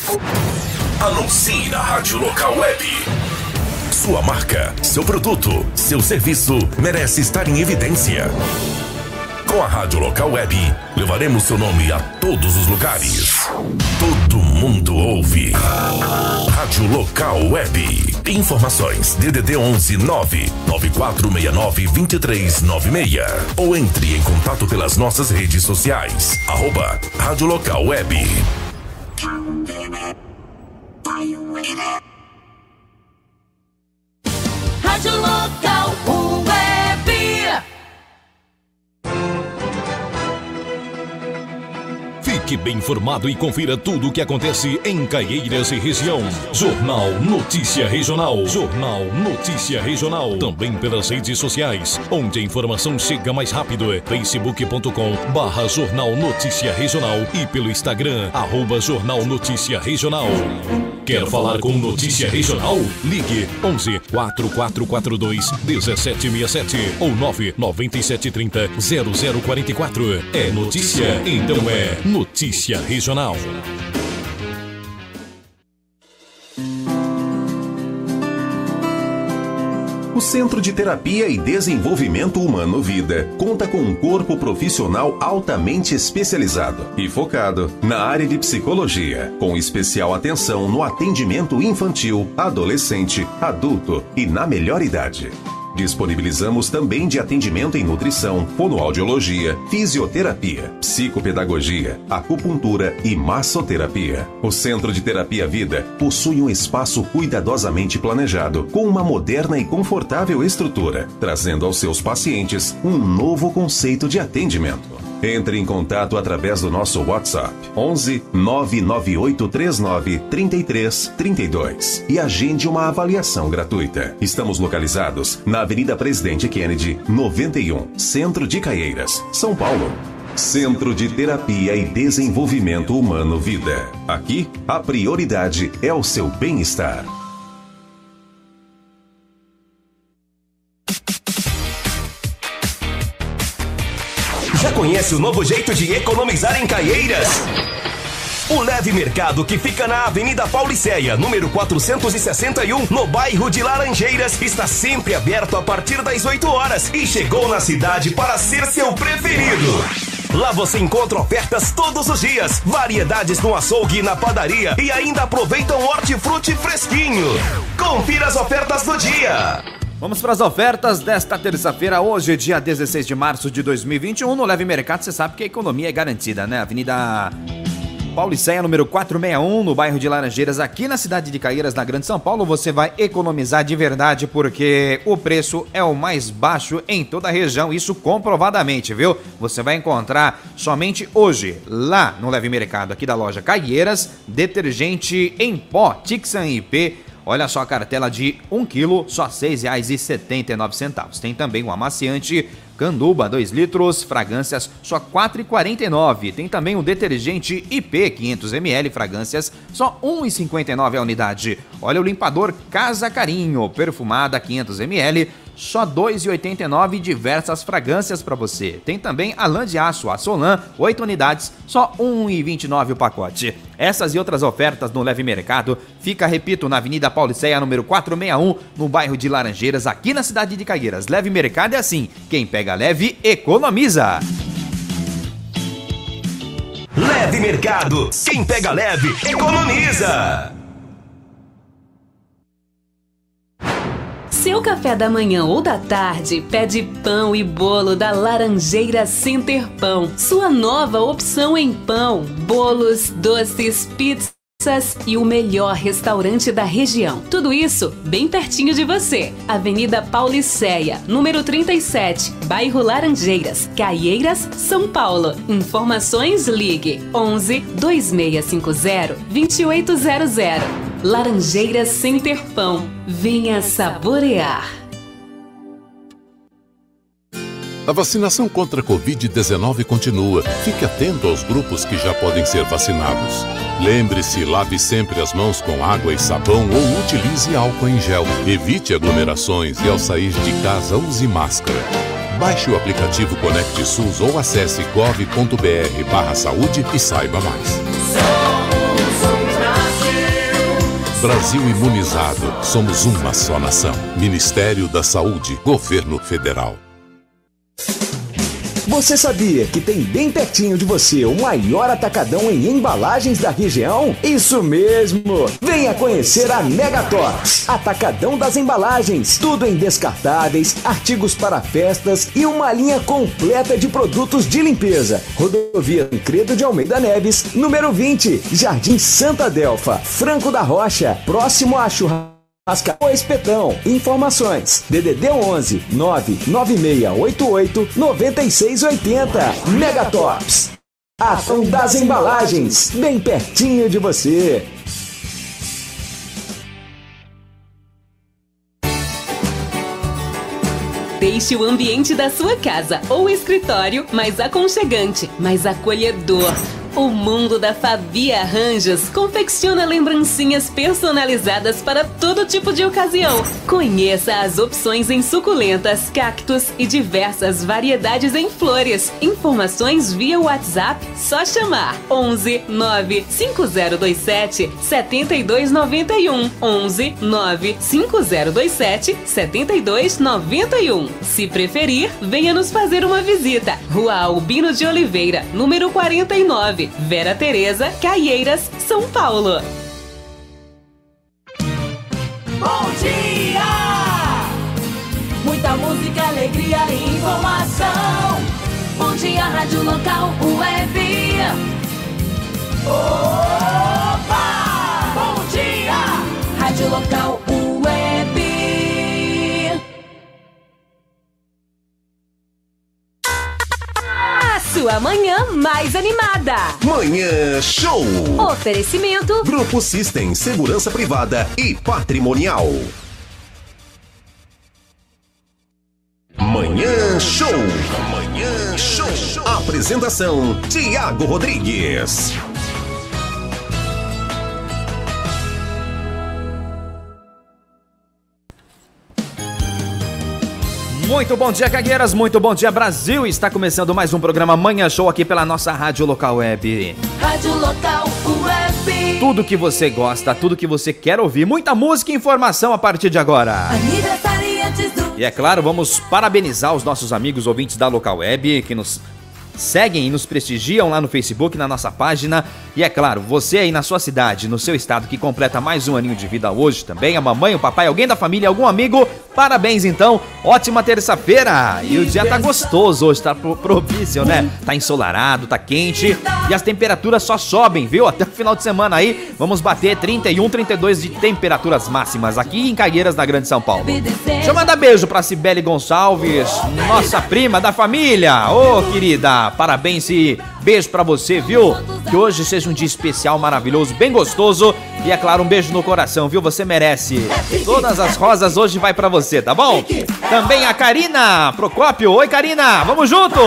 Anuncie na Rádio Local Web. Sua marca, seu produto, seu serviço merece estar em evidência. Com a Rádio Local Web, levaremos seu nome a todos os lugares. Todo mundo ouve. Rádio Local Web. Informações DDD 11 994692396 ou entre em contato pelas nossas redes sociais. @Rádio Local Web. Rádio Local Web. Fique bem informado e confira tudo o que acontece em Caieiras e região. Jornal Notícia Regional. Jornal Notícia Regional. Também pelas redes sociais, onde a informação chega mais rápido. facebook.com/Jornal Notícia Regional e pelo Instagram, @Jornal Notícia Regional. Quer falar com Notícia Regional? Ligue 11 4442 1767 ou 99730 0044. É notícia, então é Notícia Regional. O Centro de Terapia e Desenvolvimento Humano Vida conta com um corpo profissional altamente especializado e focado na área de psicologia, com especial atenção no atendimento infantil, adolescente, adulto e na melhor idade. Disponibilizamos também de atendimento em nutrição, fonoaudiologia, fisioterapia, psicopedagogia, acupuntura e massoterapia. O Centro de Terapia Vida possui um espaço cuidadosamente planejado, com uma moderna e confortável estrutura, trazendo aos seus pacientes um novo conceito de atendimento. Entre em contato através do nosso WhatsApp 11 99839 3332 e agende uma avaliação gratuita. Estamos localizados na Avenida Presidente Kennedy, 91, Centro de Caieiras, São Paulo. Centro de Terapia e Desenvolvimento Humano Vida. Aqui, a prioridade é o seu bem-estar. Já conhece o novo jeito de economizar em Caieiras? O Leve Mercado, que fica na Avenida Paulicéia, número 461, no bairro de Laranjeiras, está sempre aberto a partir das 8 horas e chegou na cidade para ser seu preferido. Lá você encontra ofertas todos os dias, variedades no açougue e na padaria e ainda aproveita um hortifruti fresquinho. Confira as ofertas do dia. Vamos para as ofertas desta terça-feira, hoje, dia 16 de março de 2021. No Leve Mercado, você sabe que a economia é garantida, né? Avenida Paulicéia, número 461, no bairro de Laranjeiras, aqui na cidade de Caieiras, na Grande São Paulo. Você vai economizar de verdade, porque o preço é o mais baixo em toda a região, isso comprovadamente, viu? Você vai encontrar somente hoje, lá no Leve Mercado, aqui da loja Caieiras, detergente em pó Tixan IP. Olha só a cartela de 1 kg, só R$ 6,79. Tem também o amaciante Canduba, 2 litros, fragrâncias, só R$ 4,49. Tem também o detergente IP, 500 ml, fragrâncias, só R$ 1,59 a unidade. Olha o limpador Casa Carinho, perfumada, 500 ml, só R$ 2,89, diversas fragrâncias para você. Tem também a lã de aço, a Solan, 8 unidades, só R$ 1,29 o pacote. Essas e outras ofertas no Leve Mercado fica, repito, na Avenida Paulicéia, número 461, no bairro de Laranjeiras, aqui na cidade de Caieiras. Leve Mercado é assim, quem pega leve, economiza. Leve Mercado, quem pega leve, economiza. Seu café da manhã ou da tarde pede pão e bolo da Laranjeira Center Pão. Sua nova opção em pão, bolos, doces, pizzas e o melhor restaurante da região. Tudo isso bem pertinho de você. Avenida Paulicéia, número 37, bairro Laranjeiras, Caieiras, São Paulo. Informações, ligue 11 2650 2800. Laranjeira Center Pão. Venha saborear. A vacinação contra a Covid-19 continua. Fique atento aos grupos que já podem ser vacinados. Lembre-se, lave sempre as mãos com água e sabão ou utilize álcool em gel. Evite aglomerações e ao sair de casa use máscara. Baixe o aplicativo Conecte SUS ou acesse gov.br/saúde e saiba mais. Somos um Brasil. Brasil imunizado. Somos uma só nação. Ministério da Saúde. Governo Federal. Você sabia que tem bem pertinho de você o maior atacadão em embalagens da região? Isso mesmo! Venha conhecer a Megatops, atacadão das embalagens. Tudo em descartáveis, artigos para festas e uma linha completa de produtos de limpeza. Rodovia Tancredo de Almeida Neves, número 20, Jardim Santa Delfa, Franco da Rocha, próximo a Churrasco ou Espetão. Informações: DDD 11 99688 9680. Megatops, ação das embalagens, bem pertinho de você. Deixe o ambiente da sua casa ou escritório mais aconchegante, mais acolhedor. O mundo da Fabi Arranjos confecciona lembrancinhas personalizadas para todo tipo de ocasião. Conheça as opções em suculentas, cactos e diversas variedades em flores. Informações via WhatsApp, só chamar 11 9 5027 7291 11 9 5027 7291. Se preferir, venha nos fazer uma visita. Rua Albino de Oliveira, número 49, Vera Tereza, Caieiras, São Paulo. Bom dia! Muita música, alegria e informação. Bom dia, Rádio Local Web. Opa! Bom dia! Rádio Local Web. Sua manhã mais animada. Manhã Show. Oferecimento Grupo System Segurança Privada e Patrimonial. Manhã Show. Manhã Show. Apresentação: Tiago Rodrigues. Muito bom dia, Cagueiras, muito bom dia, Brasil. Está começando mais um programa Manhã Show aqui pela nossa Rádio Local Web. Rádio Local Web. Tudo que você gosta, tudo que você quer ouvir, muita música e informação a partir de agora. Aniversariantes do... E é claro, vamos parabenizar os nossos amigos ouvintes da Local Web que nos seguem e nos prestigiam lá no Facebook, na nossa página. E é claro, você aí na sua cidade, no seu estado, que completa mais um aninho de vida hoje também, a mamãe, o papai, alguém da família, algum amigo, parabéns então, ótima terça-feira. E o dia tá gostoso hoje, tá propício, né? Tá ensolarado, tá quente e as temperaturas só sobem, viu? Até o final de semana aí, vamos bater 31, 32 de temperaturas máximas aqui em Cagueiras, na Grande São Paulo. Deixa eu mandar beijo pra Cibele Gonçalves, nossa prima da família. Ô, querida, parabéns e beijo pra você, viu? Que hoje seja um dia especial, maravilhoso, bem gostoso. E é claro, um beijo no coração, viu? Você merece. Todas as rosas hoje vai pra você, tá bom? Também a Karina Procópio. Oi, Karina, vamos junto!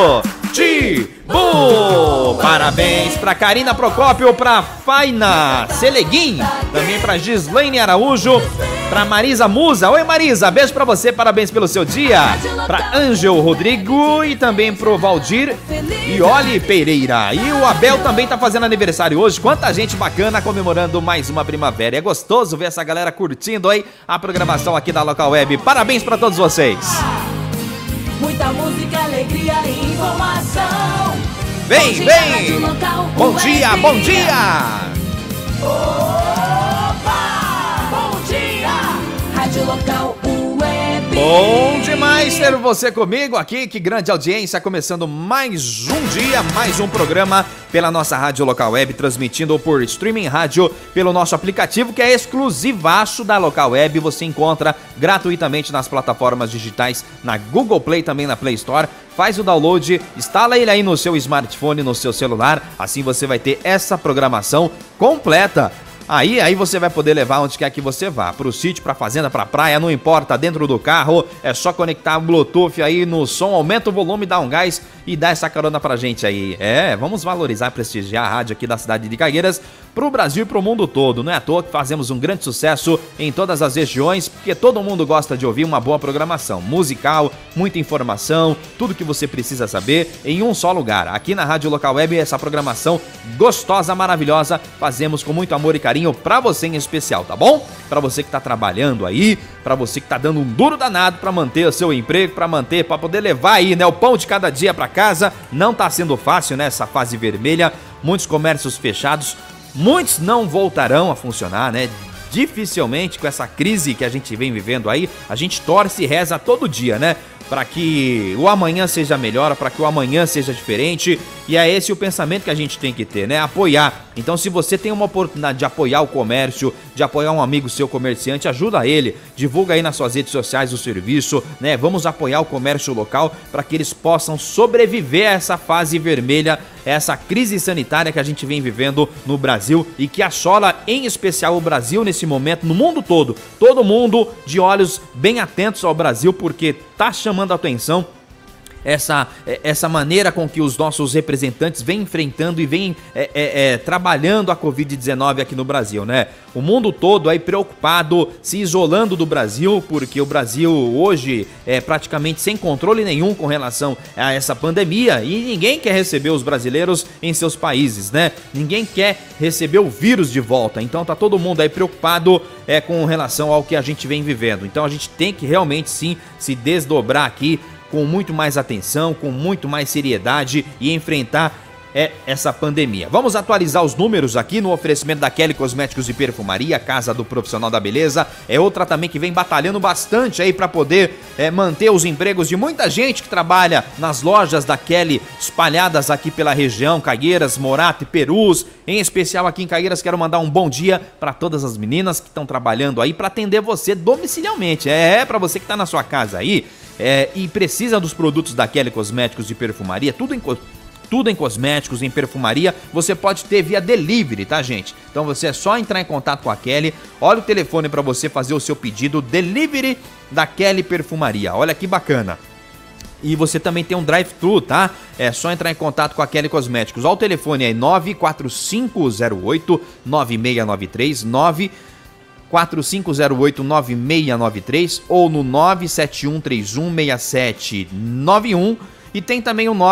Parabéns pra Karina Procópio, pra Faina Seleguin, também pra Gislaine Araújo, pra Marisa Musa. Oi, Marisa, beijo pra você, parabéns pelo seu dia. Pra Ângel Rodrigo e também pro Valdir Ioli Pereira. E o Abel também tá fazendo aniversário hoje. Quanta gente bacana comemorando mais uma primavera. É gostoso ver essa galera curtindo aí a programação aqui da Local Web. Parabéns pra todos vocês. Muita música, alegria e informação. Vem, vem! Bom dia, bom dia! Opa! Bom dia! Rádio Local Web. Bom demais ter você comigo aqui, que grande audiência, começando mais um dia, mais um programa pela nossa Rádio Local Web, transmitindo por streaming rádio pelo nosso aplicativo, que é exclusivaço da Local Web. Você encontra gratuitamente nas plataformas digitais, na Google Play, também na Play Store. Faz o download, instala ele aí no seu smartphone, no seu celular, assim você vai ter essa programação completa. Aí você vai poder levar onde quer que você vá, pro sítio, pra fazenda, pra praia, não importa, dentro do carro, é só conectar o Bluetooth aí no som, aumenta o volume, dá um gás e dá essa carona pra gente aí. Vamos valorizar, prestigiar a rádio aqui da cidade de Cagueiras pro Brasil e pro mundo todo. Não é à toa que fazemos um grande sucesso em todas as regiões, porque todo mundo gosta de ouvir uma boa programação musical, muita informação, tudo que você precisa saber em um só lugar. Aqui na Rádio Local Web, essa programação gostosa, maravilhosa, fazemos com muito amor e carinho carinho pra você em especial, tá bom? Pra você que tá trabalhando aí, pra você que tá dando um duro danado pra manter o seu emprego, pra poder levar aí, né, o pão de cada dia pra casa. Não tá sendo fácil, né, essa fase vermelha, muitos comércios fechados, muitos não voltarão a funcionar, né? Dificilmente, com essa crise que a gente vem vivendo aí, a gente torce e reza todo dia, né? Para que o amanhã seja melhor, para que o amanhã seja diferente. E é esse o pensamento que a gente tem que ter, né? Apoiar. Então, se você tem uma oportunidade de apoiar o comércio, de apoiar um amigo seu comerciante, ajuda ele. Divulga aí nas suas redes sociais o serviço, né? Vamos apoiar o comércio local para que eles possam sobreviver a essa fase vermelha, essa crise sanitária que a gente vem vivendo no Brasil e que assola em especial o Brasil nesse momento, no mundo todo. Todo mundo de olhos bem atentos ao Brasil, porque tá chamando a atenção essa maneira com que os nossos representantes vêm enfrentando e vêm trabalhando a Covid-19 aqui no Brasil, né? O mundo todo aí preocupado, se isolando do Brasil, porque o Brasil hoje é praticamente sem controle nenhum com relação a essa pandemia e ninguém quer receber os brasileiros em seus países, né? Ninguém quer receber o vírus de volta, então tá todo mundo aí preocupado com relação ao que a gente vem vivendo. Então a gente tem que realmente sim se desdobrar aqui com muito mais atenção, com muito mais seriedade e enfrentar essa pandemia. Vamos atualizar os números aqui no oferecimento da Kelly Cosméticos e Perfumaria, Casa do Profissional da Beleza. É outra também que vem batalhando bastante aí para poder manter os empregos de muita gente que trabalha nas lojas da Kelly espalhadas aqui pela região, Caieiras, Morato e Perus. Em especial aqui em Caieiras, quero mandar um bom dia para todas as meninas que estão trabalhando aí para atender você domicilialmente. Para você que está na sua casa aí e precisa dos produtos da Kelly Cosméticos e Perfumaria, tudo em cosméticos, em perfumaria, você pode ter via delivery, tá, gente? Então você é só entrar em contato com a Kelly, olha o telefone para você fazer o seu pedido, delivery da Kelly Perfumaria, olha que bacana. E você também tem um drive-thru, tá? É só entrar em contato com a Kelly Cosméticos. Olha o telefone aí, 94508-9693, 94508-9693 ou no 971316791. E tem também o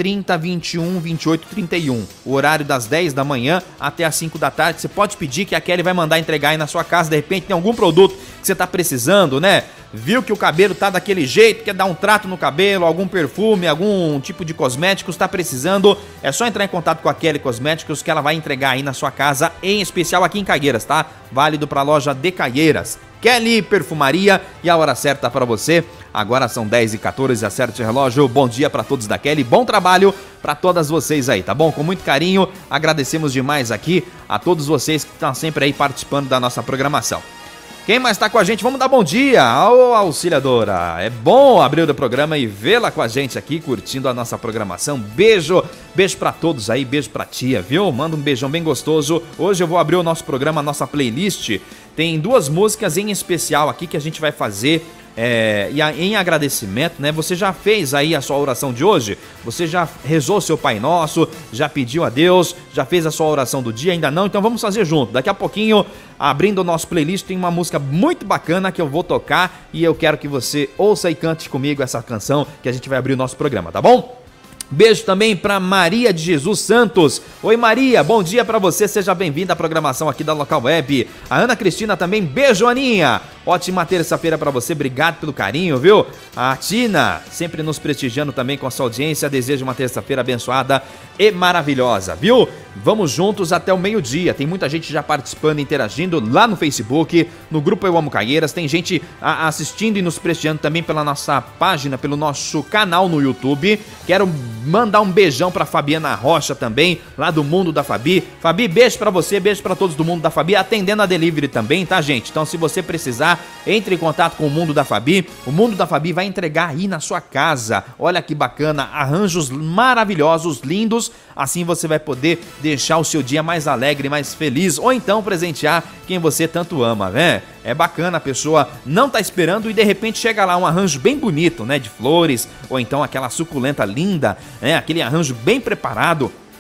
930212831, o horário das 10 da manhã até as 5 da tarde. Você pode pedir que a Kelly vai mandar entregar aí na sua casa. De repente tem algum produto que você tá precisando, né? Viu que o cabelo tá daquele jeito, quer dar um trato no cabelo, algum perfume, algum tipo de cosméticos, tá precisando, é só entrar em contato com a Kelly Cosméticos que ela vai entregar aí na sua casa, em especial aqui em Caieiras, tá? Válido pra loja de Caieiras. Kelly Perfumaria e a hora certa para você. Agora são 10h14, acerte o relógio. Bom dia para todos da Kelly, bom trabalho para todas vocês aí, tá bom? Com muito carinho, agradecemos demais aqui a todos vocês que estão sempre aí participando da nossa programação. Quem mais tá com a gente? Vamos dar bom dia ao Auxiliadora. É bom abrir o programa e vê-la com a gente aqui, curtindo a nossa programação. Beijo pra todos aí, beijo pra tia, viu? Manda um beijão bem gostoso. Hoje eu vou abrir o nosso programa, a nossa playlist. Tem duas músicas em especial aqui que a gente vai fazer e em agradecimento, né? Você já fez aí a sua oração de hoje? Você já rezou seu Pai Nosso? Já pediu a Deus? Já fez a sua oração do dia? Ainda não? Então vamos fazer junto. Daqui a pouquinho, abrindo o nosso playlist, tem uma música muito bacana que eu vou tocar e eu quero que você ouça e cante comigo essa canção que a gente vai abrir o nosso programa, tá bom? Beijo também para Maria de Jesus Santos. Oi Maria, bom dia para você, seja bem-vinda à programação aqui da Local Web. A Ana Cristina também, beijo Aninha. Ótima terça-feira para você, obrigado pelo carinho, viu? A Tina, sempre nos prestigiando também com a sua audiência, desejo uma terça-feira abençoada e maravilhosa, viu? Vamos juntos até o meio-dia, tem muita gente já participando, interagindo lá no Facebook, no grupo Eu Amo Caieiras, tem gente assistindo e nos prestigiando também pela nossa página, pelo nosso canal no YouTube. Quero mandar um beijão pra Fabiana Rocha também, lá do Mundo da Fabi. Fabi, beijo pra você, beijo pra todos do Mundo da Fabi, atendendo a delivery também, tá, gente? Então, se você precisar, entre em contato com o Mundo da Fabi. O Mundo da Fabi vai entregar aí na sua casa. Olha que bacana, arranjos maravilhosos, lindos. Assim você vai poder deixar o seu dia mais alegre, mais feliz, ou então presentear quem você tanto ama, né? É bacana, a pessoa não tá esperando e de repente chega lá um arranjo bem bonito, né? De flores, ou então aquela suculenta linda, né? Aquele arranjo bem preparado.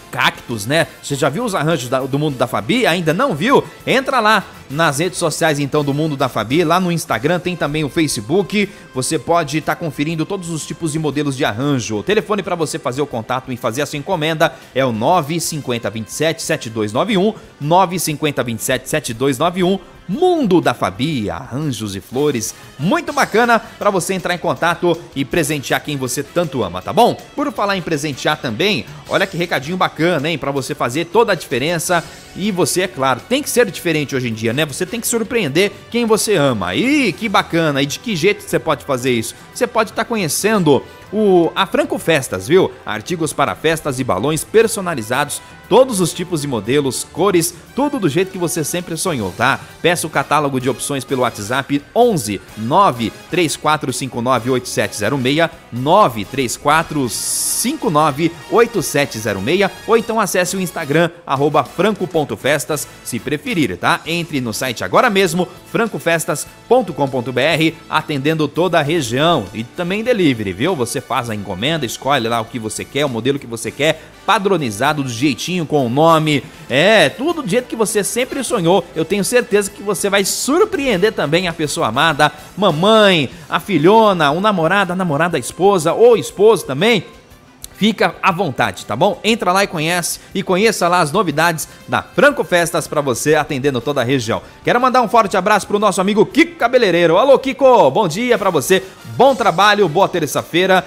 cactos, né? Você já viu os arranjos do Mundo da Fabi? Ainda não viu? Entra lá nas redes sociais então do Mundo da Fabi, lá no Instagram, tem também o Facebook. Você pode estar conferindo todos os tipos de modelos de arranjo. O telefone para você fazer o contato e fazer a sua encomenda é o 95027-7291, 95027-7291. Mundo da Fabi, arranjos e flores, muito bacana para você entrar em contato e presentear quem você tanto ama, tá bom? Por falar em presentear também, olha que recadinho bacana, hein? Para você fazer toda a diferença e você, é claro, tem que ser diferente hoje em dia, né? Você tem que surpreender quem você ama. E que bacana, e de que jeito você pode fazer isso? Você pode estar conhecendo a Franco Festas, viu? Artigos para festas e balões personalizados, todos os tipos de modelos, cores, tudo do jeito que você sempre sonhou, tá? Peça o catálogo de opções pelo WhatsApp 11 934598706, 934598706, ou então acesse o Instagram @franco.festas, se preferir, tá? Entre no site agora mesmo, francofestas.com.br, atendendo toda a região e também delivery, viu? Você faz a encomenda, escolhe lá o que você quer, o modelo que você quer, padronizado do jeitinho, com o nome, tudo do jeito que você sempre sonhou. Eu tenho certeza que você vai surpreender também a pessoa amada, mamãe, a filhona, o namorado, a namorada, a esposa ou esposo também. Fica à vontade, tá bom? Entra lá e conheça lá as novidades da Franco Festas para você, atendendo toda a região. Quero mandar um forte abraço pro nosso amigo Kiko Cabeleireiro. Alô, Kiko, bom dia para você, bom trabalho, boa terça-feira.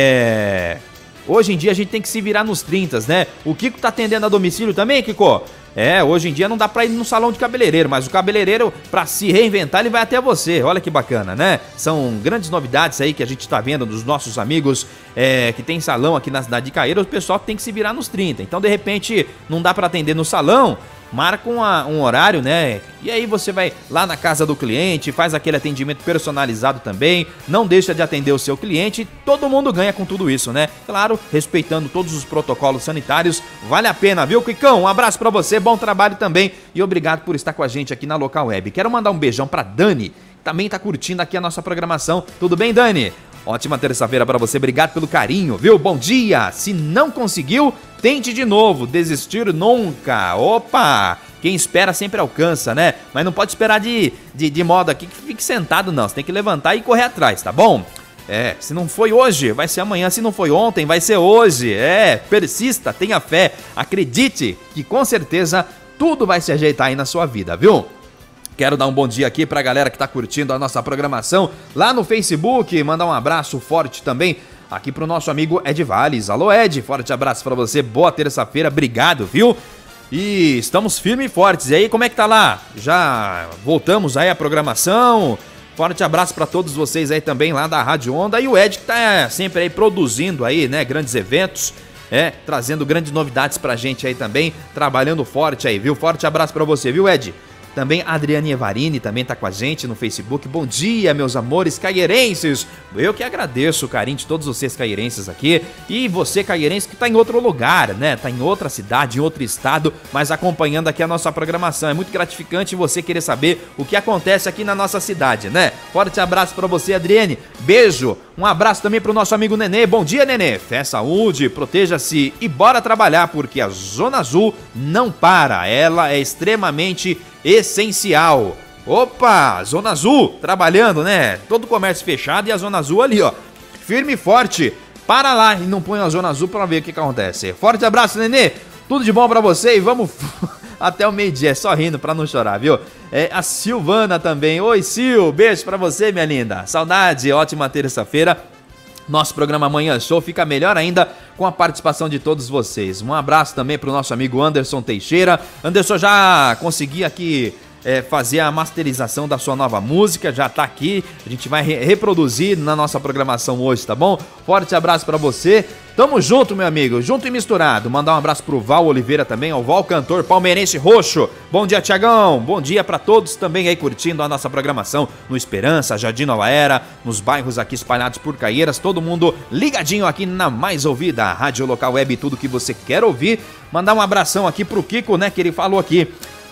Hoje em dia a gente tem que se virar nos 30, né? O Kiko tá atendendo a domicílio também, Kiko? Hoje em dia não dá pra ir no salão de cabeleireiro, mas o cabeleireiro, pra se reinventar, ele vai até você. Olha que bacana, né? São grandes novidades aí que a gente tá vendo dos nossos amigos que tem salão aqui na cidade de Caieiras. O pessoal tem que se virar nos 30. Então, de repente, não dá pra atender no salão, marca um horário, né? E aí você vai lá na casa do cliente, faz aquele atendimento personalizado também, não deixa de atender o seu cliente, todo mundo ganha com tudo isso, né? Claro, respeitando todos os protocolos sanitários, vale a pena, viu, Kikão? Um abraço pra você, bom trabalho também e obrigado por estar com a gente aqui na Local Web. Quero mandar um beijão pra Dani, que também tá curtindo aqui a nossa programação. Tudo bem, Dani? Ótima terça-feira pra você, obrigado pelo carinho, viu? Bom dia! Se não conseguiu, tente de novo, desistir nunca. Opa! Quem espera sempre alcança, né? Mas não pode esperar de modo aqui que fique sentado, não. Você tem que levantar e correr atrás, tá bom? Se não foi hoje, vai ser amanhã. Se não foi ontem, vai ser hoje. Persista, tenha fé. Acredite que com certeza tudo vai se ajeitar aí na sua vida, viu? Quero dar um bom dia aqui pra galera que tá curtindo a nossa programação lá no Facebook. Mandar um abraço forte também aqui pro nosso amigo Ed Valles. Alô, Ed, forte abraço pra você, boa terça-feira, obrigado, viu? E estamos firmes e fortes. E aí, como é que tá lá? Já voltamos aí à programação? Forte abraço pra todos vocês aí também lá da Rádio Onda. E o Ed que tá sempre aí produzindo aí, né, grandes eventos, trazendo grandes novidades pra gente aí também, trabalhando forte aí, viu? Forte abraço pra você, viu, Ed? Também a Adriane Evarini também tá com a gente no Facebook. Bom dia, meus amores caieirenses. Eu que agradeço o carinho de todos vocês caieirenses aqui. E você caieirense que tá em outro lugar, né? Tá em outra cidade, em outro estado, mas acompanhando aqui a nossa programação. É muito gratificante você querer saber o que acontece aqui na nossa cidade, né? Forte abraço pra você, Adriane. Beijo. Um abraço também pro nosso amigo Nenê. Bom dia, Nenê. Fé, saúde, proteja-se e bora trabalhar, porque a Zona Azul não para. Ela é extremamente essencial. Opa, Zona Azul trabalhando, né? Todo o comércio fechado e a Zona Azul ali, ó, firme e forte. Para lá e não põe a Zona Azul pra ver o que acontece. Forte abraço, Nenê. Tudo de bom pra você e vamos até o meio-dia, só rindo pra não chorar, viu? A Silvana também. Oi, Sil, beijo pra você, minha linda. Saudade, ótima terça-feira. Nosso programa Manhã Show fica melhor ainda com a participação de todos vocês. Um abraço também pro nosso amigo Anderson Teixeira. Anderson, já consegui aqui fazer a masterização da sua nova música, já tá aqui, a gente vai reproduzir na nossa programação hoje, tá bom? Forte abraço pra você, tamo junto, meu amigo, junto e misturado. Mandar um abraço pro Val Oliveira também, ao Val Cantor Palmeirense Roxo. Bom dia, Tiagão, bom dia pra todos também aí curtindo a nossa programação no Esperança, Jardim Nova Era, nos bairros aqui espalhados por Caieiras, todo mundo ligadinho aqui na mais ouvida, Rádio Local Web, tudo que você quer ouvir. Mandar um abração aqui pro Kiko, né, que ele falou aqui.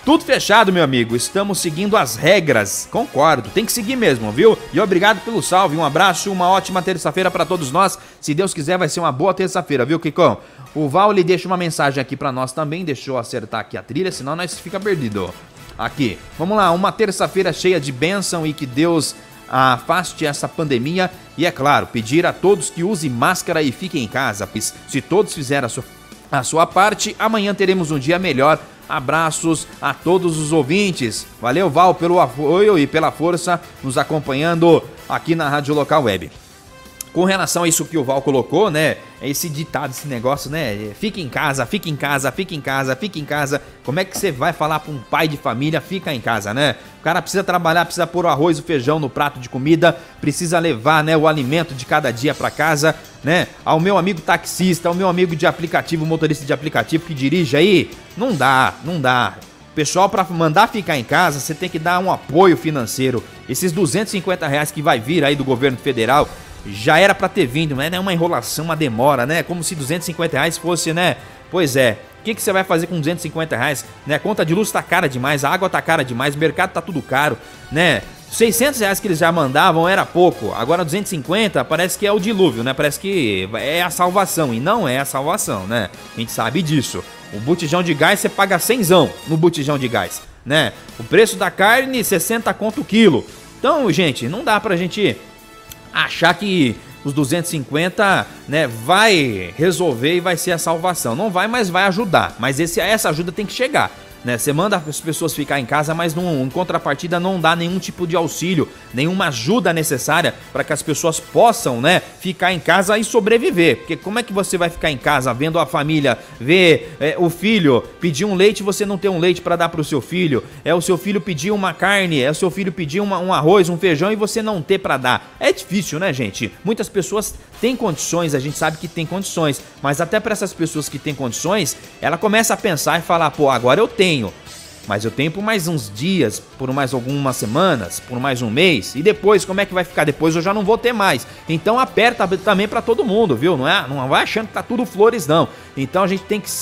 tudo fechado, meu amigo. Estamos seguindo as regras. Concordo, tem que seguir mesmo, viu? E obrigado pelo salve. Um abraço, uma ótima terça-feira pra todos nós. Se Deus quiser, vai ser uma boa terça-feira, viu, Kikão? O Val, ele deixa uma mensagem aqui pra nós também. Deixa eu acertar aqui a trilha, senão nós fica perdido. Aqui, vamos lá. Uma terça-feira cheia de bênção e que Deus afaste essa pandemia. E é claro, pedir a todos que usem máscara e fiquem em casa, pois se todos fizerem a sua parte, amanhã teremos um dia melhor. Abraços a todos os ouvintes. Valeu, Val, pelo apoio e pela força nos acompanhando aqui na Rádio Local Web. Com relação a isso que o Val colocou, né? Esse ditado, esse negócio, né? Fica em casa, fica em casa, fica em casa, fica em casa. Como é que você vai falar para um pai de família, fica em casa, né? O cara precisa trabalhar, precisa pôr o arroz e o feijão no prato de comida, precisa levar, né, o alimento de cada dia para casa, né? Ao meu amigo taxista, ao meu amigo de aplicativo, motorista de aplicativo que dirige aí, não dá. Pessoal, para mandar ficar em casa, você tem que dar um apoio financeiro. Esses R$250 que vai vir aí do governo federal, já era pra ter vindo, né? É uma enrolação, uma demora, né? Como se R$250 fosse, né? Pois é. O que você vai fazer com R$250, né? A conta de luz tá cara demais, a água tá cara demais, o mercado tá tudo caro, né? R$600 que eles já mandavam era pouco, agora 250 parece que é o dilúvio, né? Parece que é a salvação, e não é a salvação, né? A gente sabe disso. O botijão de gás você paga 100 no botijão de gás, né? O preço da carne, 60 conto o quilo. Então, gente, não dá pra gente achar que os 250, né, vai resolver e vai ser a salvação. Não vai, mas vai ajudar. Mas essa ajuda tem que chegar, né? Você manda as pessoas ficar em casa, mas em contrapartida não dá nenhum tipo de auxílio, nenhuma ajuda necessária para que as pessoas possam, né, ficar em casa e sobreviver. Porque como é que você vai ficar em casa vendo a família, ver o filho pedir um leite e você não ter um leite para dar para o seu filho? É o seu filho pedir uma carne, é o seu filho pedir um arroz, um feijão e você não ter para dar. É difícil, né, gente? Muitas pessoas têm condições, a gente sabe que tem condições, mas até para essas pessoas que têm condições, ela começa a pensar e falar, pô, agora eu tenho, mas eu tenho por mais uns dias, por mais algumas semanas, por mais um mês, e depois como é que vai ficar? Depois eu já não vou ter mais. Então aperta também pra todo mundo, viu? Não vai achando que tá tudo flores, não. Então a gente tem que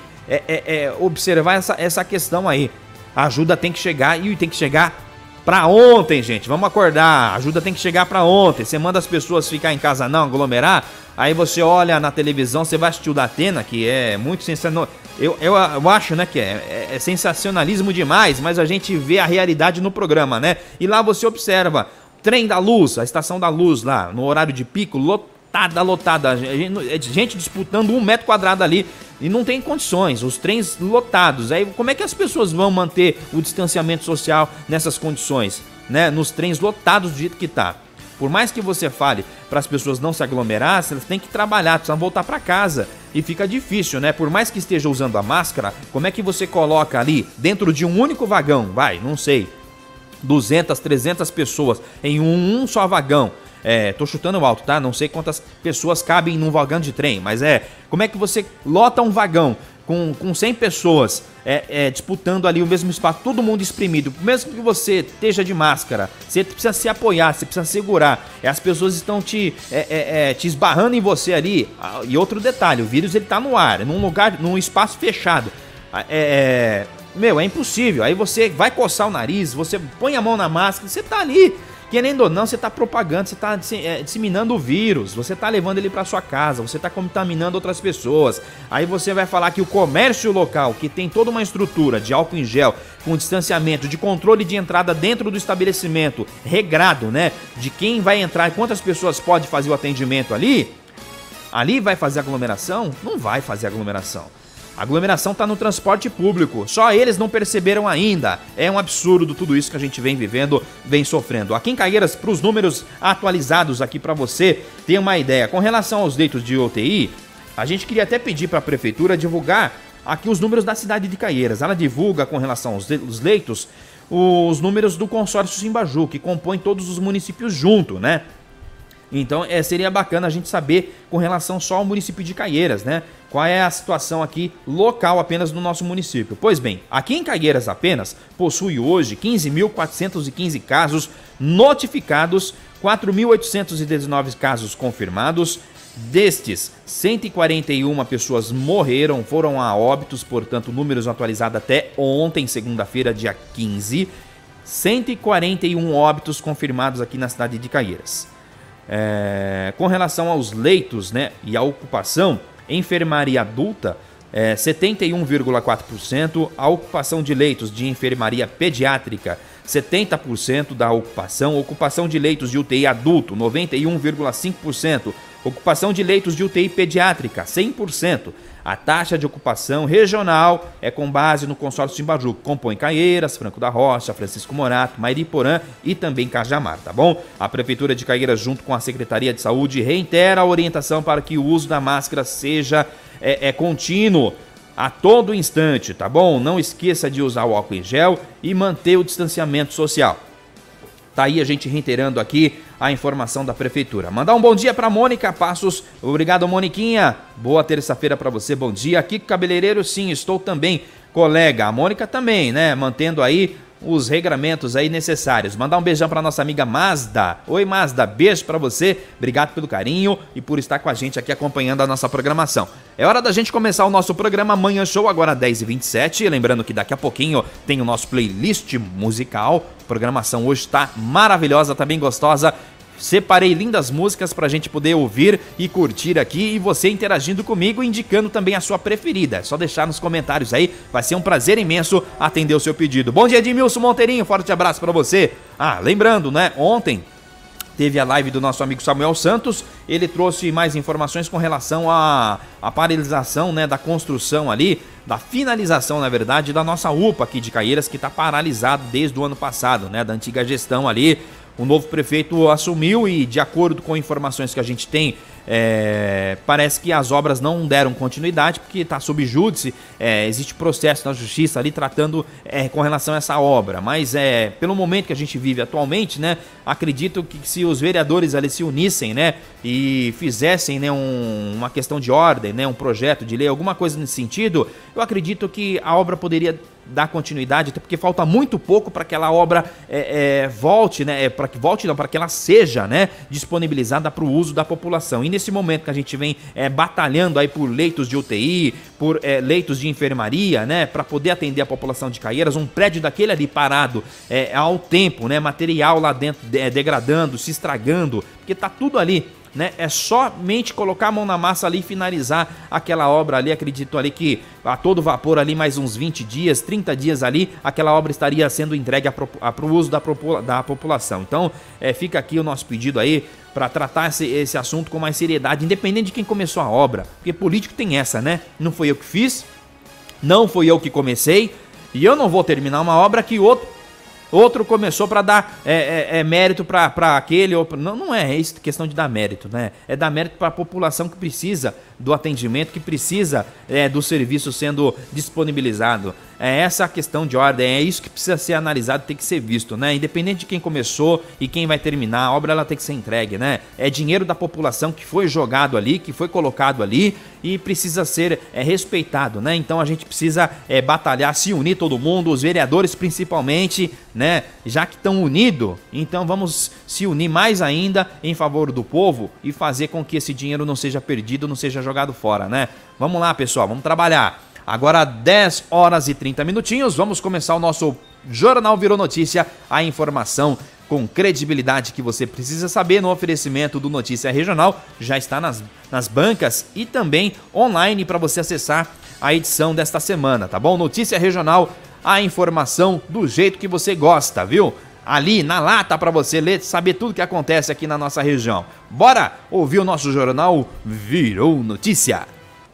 observar essa questão aí. A ajuda tem que chegar e tem que chegar pra ontem, gente. Vamos acordar. A ajuda tem que chegar pra ontem. Você manda as pessoas ficar em casa não, aglomerar. Aí você olha na televisão, você vai assistir o Datena, que é muito sensacional. Eu acho, né, que é sensacionalismo demais, mas a gente vê a realidade no programa, né? E lá você observa, trem da luz, a estação da luz lá, no horário de pico, lotada, gente disputando 1 metro quadrado ali e não tem condições, os trens lotados. Aí como é que as pessoas vão manter o distanciamento social nessas condições, né? Nos trens lotados do jeito que tá. Por mais que você fale para as pessoas não se aglomerar, elas têm que trabalhar, precisam voltar para casa. E fica difícil, né? Por mais que esteja usando a máscara, como é que você coloca ali, dentro de um único vagão, não sei, 200, 300 pessoas em um só vagão. Tô chutando alto, tá? Não sei quantas pessoas cabem num vagão de trem, mas como é que você lota um vagão com 100 pessoas disputando ali o mesmo espaço, todo mundo espremido, mesmo que você esteja de máscara, você precisa se apoiar, você precisa segurar, as pessoas estão te esbarrando em você ali. E outro detalhe, o vírus ele tá no ar, num espaço fechado, é impossível. Aí você vai coçar o nariz, você põe a mão na máscara, você tá ali, querendo ou não, você está propagando, você está disseminando o vírus, você está levando ele para sua casa, você está contaminando outras pessoas. Aí você vai falar que o comércio local, que tem toda uma estrutura de álcool em gel, com distanciamento, de controle de entrada dentro do estabelecimento, regrado, né? De quem vai entrar e quantas pessoas pode fazer o atendimento ali vai fazer aglomeração? Não vai fazer aglomeração. A aglomeração está no transporte público, só eles não perceberam ainda. É um absurdo tudo isso que a gente vem vivendo, vem sofrendo. Aqui em Caieiras, para os números atualizados aqui para você ter uma ideia, com relação aos leitos de UTI, a gente queria até pedir para a prefeitura divulgar aqui os números da cidade de Caieiras. Ela divulga com relação aos leitos os números do consórcio Simbaju, que compõe todos os municípios junto, né? Então seria bacana a gente saber com relação só ao município de Caieiras, né? Qual é a situação aqui local apenas no nosso município. Pois bem, aqui em Caieiras apenas possui hoje 15.415 casos notificados 4.819 casos confirmados. Destes, 141 pessoas morreram, foram a óbitos, portanto, números atualizados até ontem, segunda-feira, dia 15. 141 óbitos confirmados aqui na cidade de Caieiras. Com relação aos leitos, né, e a ocupação, enfermaria adulta, 71,4%, a ocupação de leitos de enfermaria pediátrica, 70% da ocupação de leitos de UTI adulto, 91,5%, ocupação de leitos de UTI pediátrica, 100%. A taxa de ocupação regional é com base no consórcio Timbajú, que compõe Caieiras, Franco da Rocha, Francisco Morato, Mairiporã e também Cajamar, tá bom? A Prefeitura de Caieiras, junto com a Secretaria de Saúde, reitera a orientação para que o uso da máscara seja contínuo, a todo instante, tá bom? Não esqueça de usar o álcool em gel e manter o distanciamento social. Tá aí a gente reiterando aqui a informação da Prefeitura. Mandar um bom dia para Mônica Passos. Obrigado, Moniquinha. Boa terça-feira para você. Bom dia. Kiko Cabeleireiro, sim, estou também. Colega, a Mônica também, né? Mantendo aí os regramentos aí necessários. Mandar um beijão para nossa amiga Mazda. Oi, Mazda, beijo para você. Obrigado pelo carinho e por estar com a gente aqui acompanhando a nossa programação. É hora da gente começar o nosso programa Manhã Show, agora 10h27. Lembrando que daqui a pouquinho tem o nosso playlist musical. A programação hoje está maravilhosa, tá bem gostosa. Separei lindas músicas pra gente poder ouvir e curtir aqui, e você interagindo comigo, indicando também a sua preferida. É só deixar nos comentários aí, vai ser um prazer imenso atender o seu pedido. Bom dia, Edmilson Monteirinho, forte abraço pra você. Lembrando, né, ontem teve a live do nosso amigo Samuel Santos, ele trouxe mais informações com relação à paralisação, né, da construção ali, da finalização, na verdade, da nossa UPA aqui de Caieiras, que está paralisado desde o ano passado, né, da antiga gestão ali. O novo prefeito assumiu e, de acordo com informações que a gente tem, parece que as obras não deram continuidade, porque está sob júdice, existe processo na justiça ali tratando com relação a essa obra. Mas pelo momento que a gente vive atualmente, né, acredito que se os vereadores ali se unissem, né, e fizessem, né, uma questão de ordem, né, um projeto de lei, alguma coisa nesse sentido, eu acredito que a obra poderia dar continuidade, até porque falta muito pouco para que aquela obra volte, né, para que ela seja, né, disponibilizada para o uso da população. E nesse momento que a gente vem batalhando aí por leitos de UTI, por leitos de enfermaria, né, para poder atender a população de Caieiras, um prédio daquele ali parado ao tempo, né, material lá dentro degradando, se estragando, porque tá tudo ali, né? É somente colocar a mão na massa ali e finalizar aquela obra ali. Acredito ali que a todo vapor ali, mais uns 20 dias, 30 dias ali, aquela obra estaria sendo entregue para o uso da população. Então fica aqui o nosso pedido aí para tratar esse assunto com mais seriedade, independente de quem começou a obra, porque político tem essa, né? Não foi eu que fiz, não fui eu que comecei, e eu não vou terminar uma obra que outro começou para dar mérito para aquele. Não é isso, questão de dar mérito, né? É dar mérito para a população que precisa do atendimento, que precisa do serviço sendo disponibilizado. É essa a questão de ordem, é isso que precisa ser analisado, tem que ser visto, né? Independente de quem começou e quem vai terminar, a obra ela tem que ser entregue, né? É dinheiro da população que foi jogado ali, que foi colocado ali e precisa ser respeitado, né? Então a gente precisa batalhar, se unir todo mundo, os vereadores principalmente, né? Já que estão unidos, então vamos se unir mais ainda em favor do povo e fazer com que esse dinheiro não seja perdido, não seja jogado fora, né? Vamos lá, pessoal, vamos trabalhar. Agora 10 horas e 30 minutinhos, vamos começar o nosso Jornal Virou Notícia, a informação com credibilidade que você precisa saber no oferecimento do Notícia Regional. Já está nas bancas e também online para você acessar a edição desta semana, tá bom? Notícia Regional, a informação do jeito que você gosta, viu? Ali na lata para você ler, saber tudo que acontece aqui na nossa região. Bora ouvir o nosso Jornal Virou Notícia.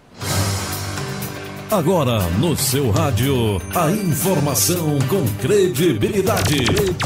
Agora no seu rádio, a informação com credibilidade.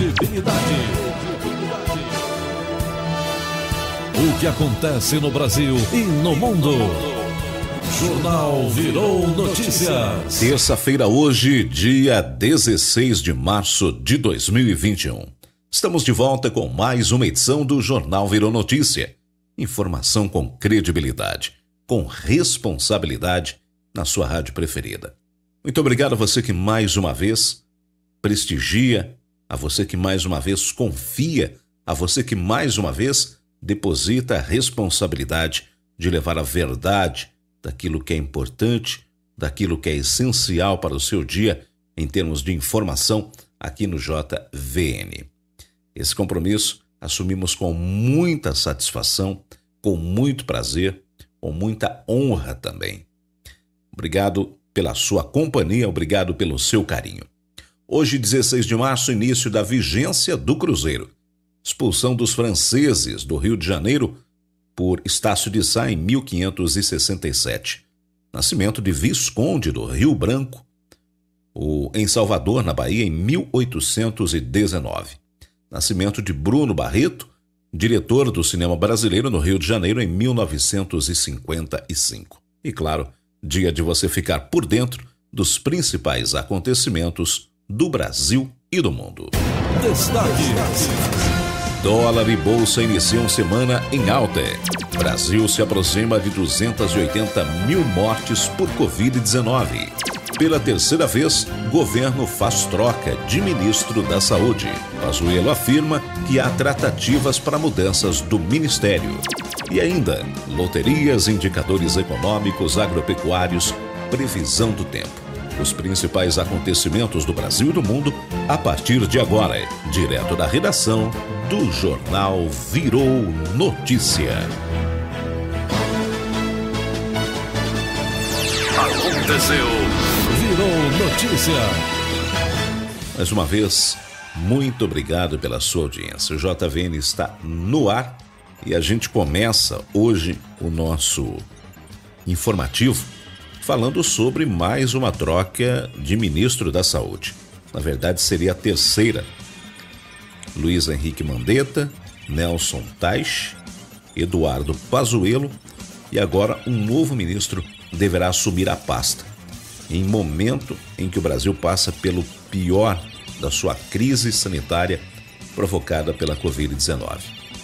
O que acontece no Brasil e no mundo. Jornal Virou Notícias. Terça-feira hoje, dia 16 de março de 2021. Estamos de volta com mais uma edição do Jornal Virou Notícia. Informação com credibilidade, com responsabilidade na sua rádio preferida. Muito obrigado a você que mais uma vez prestigia, a você que mais uma vez confia a você que mais uma vez deposita a responsabilidade de levar a verdade daquilo que é importante, daquilo que é essencial para o seu dia em termos de informação aqui no JVN. Esse compromisso assumimos com muita satisfação, com muito prazer, com muita honra também. Obrigado pela sua companhia, obrigado pelo seu carinho. Hoje, 16 de março, início da vigência do Cruzeiro. Expulsão dos franceses do Rio de Janeiro por Estácio de Sá em 1567. Nascimento de Visconde do Rio Branco, em Salvador, na Bahia, em 1819. Nascimento de Bruno Barreto, diretor do cinema brasileiro no Rio de Janeiro, em 1955. E claro, dia de você ficar por dentro dos principais acontecimentos do Brasil e do mundo. Destaques. Dólar e bolsa iniciam semana em alta. Brasil se aproxima de 280 mil mortes por Covid-19. Pela terceira vez, governo faz troca de ministro da Saúde. Pazuello afirma que há tratativas para mudanças do ministério. E ainda, loterias, indicadores econômicos, agropecuários, previsão do tempo. Os principais acontecimentos do Brasil e do mundo a partir de agora, direto da redação do Jornal Virou Notícia. Aconteceu. Virou Notícia. Mais uma vez, muito obrigado pela sua audiência. O JVN está no ar e a gente começa hoje o nosso informativo falando sobre mais uma troca de ministro da Saúde. Na verdade, seria a terceira. Luiz Henrique Mandetta, Nelson Teich, Eduardo Pazuello e agora um novo ministro deverá assumir a pasta. Em momento em que o Brasil passa pelo pior da sua crise sanitária provocada pela Covid-19.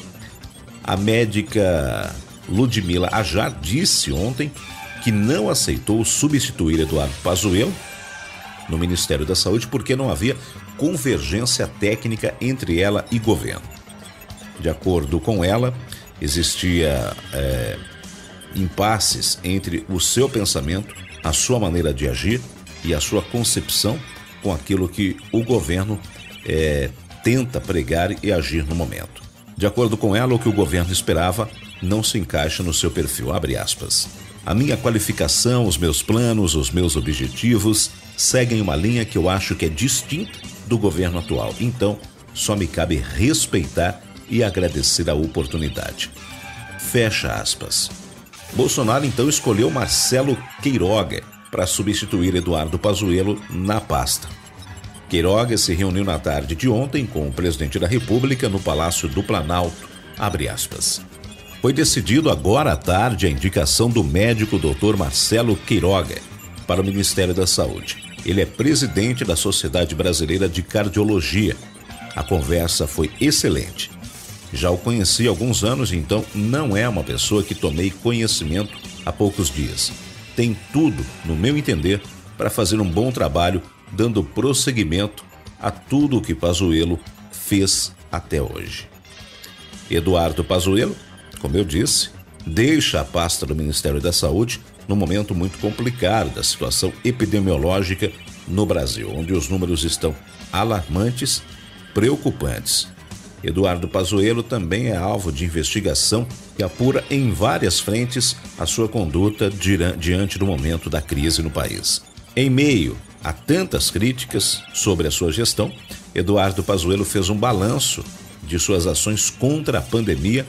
A médica Ludmila Ajar disse ontem que não aceitou substituir Eduardo Pazuello no Ministério da Saúde porque não havia convergência técnica entre ela e governo. De acordo com ela, existia impasses entre o seu pensamento, a sua maneira de agir e a sua concepção com aquilo que o governo tenta pregar e agir no momento. De acordo com ela, o que o governo esperava não se encaixa no seu perfil, abre aspas. A minha qualificação, os meus planos, os meus objetivos seguem uma linha que eu acho que é distinta do governo atual. Então, só me cabe respeitar e agradecer a oportunidade. Fecha aspas. Bolsonaro então escolheu Marcelo Queiroga para substituir Eduardo Pazuello na pasta. Queiroga se reuniu na tarde de ontem com o presidente da República no Palácio do Planalto, abre aspas. Foi decidido agora à tarde a indicação do médico Dr. Marcelo Queiroga para o Ministério da Saúde. Ele é presidente da Sociedade Brasileira de Cardiologia. A conversa foi excelente. Já o conheci há alguns anos, então não é uma pessoa que tomei conhecimento há poucos dias. Tem tudo, no meu entender, para fazer um bom trabalho, dando prosseguimento a tudo o que Pazuello fez até hoje. Eduardo Pazuello, como eu disse, deixa a pasta do Ministério da Saúde num momento muito complicado da situação epidemiológica no Brasil, onde os números estão alarmantes, preocupantes. Eduardo Pazuello também é alvo de investigação que apura em várias frentes a sua conduta diante do momento da crise no país. Em meio a tantas críticas sobre a sua gestão, Eduardo Pazuello fez um balanço de suas ações contra a pandemia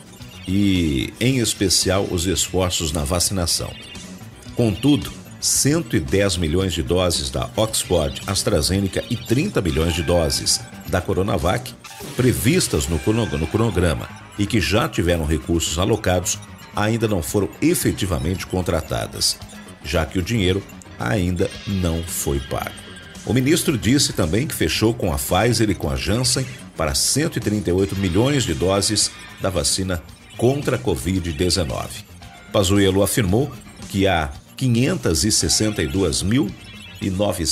e, em especial, os esforços na vacinação. Contudo, 110 milhões de doses da Oxford AstraZeneca e 30 milhões de doses da Coronavac, previstas no cronograma e que já tiveram recursos alocados, ainda não foram efetivamente contratadas, já que o dinheiro ainda não foi pago. O ministro disse também que fechou com a Pfizer e com a Janssen para 138 milhões de doses da vacina contra a Covid-19. Pazuello afirmou que há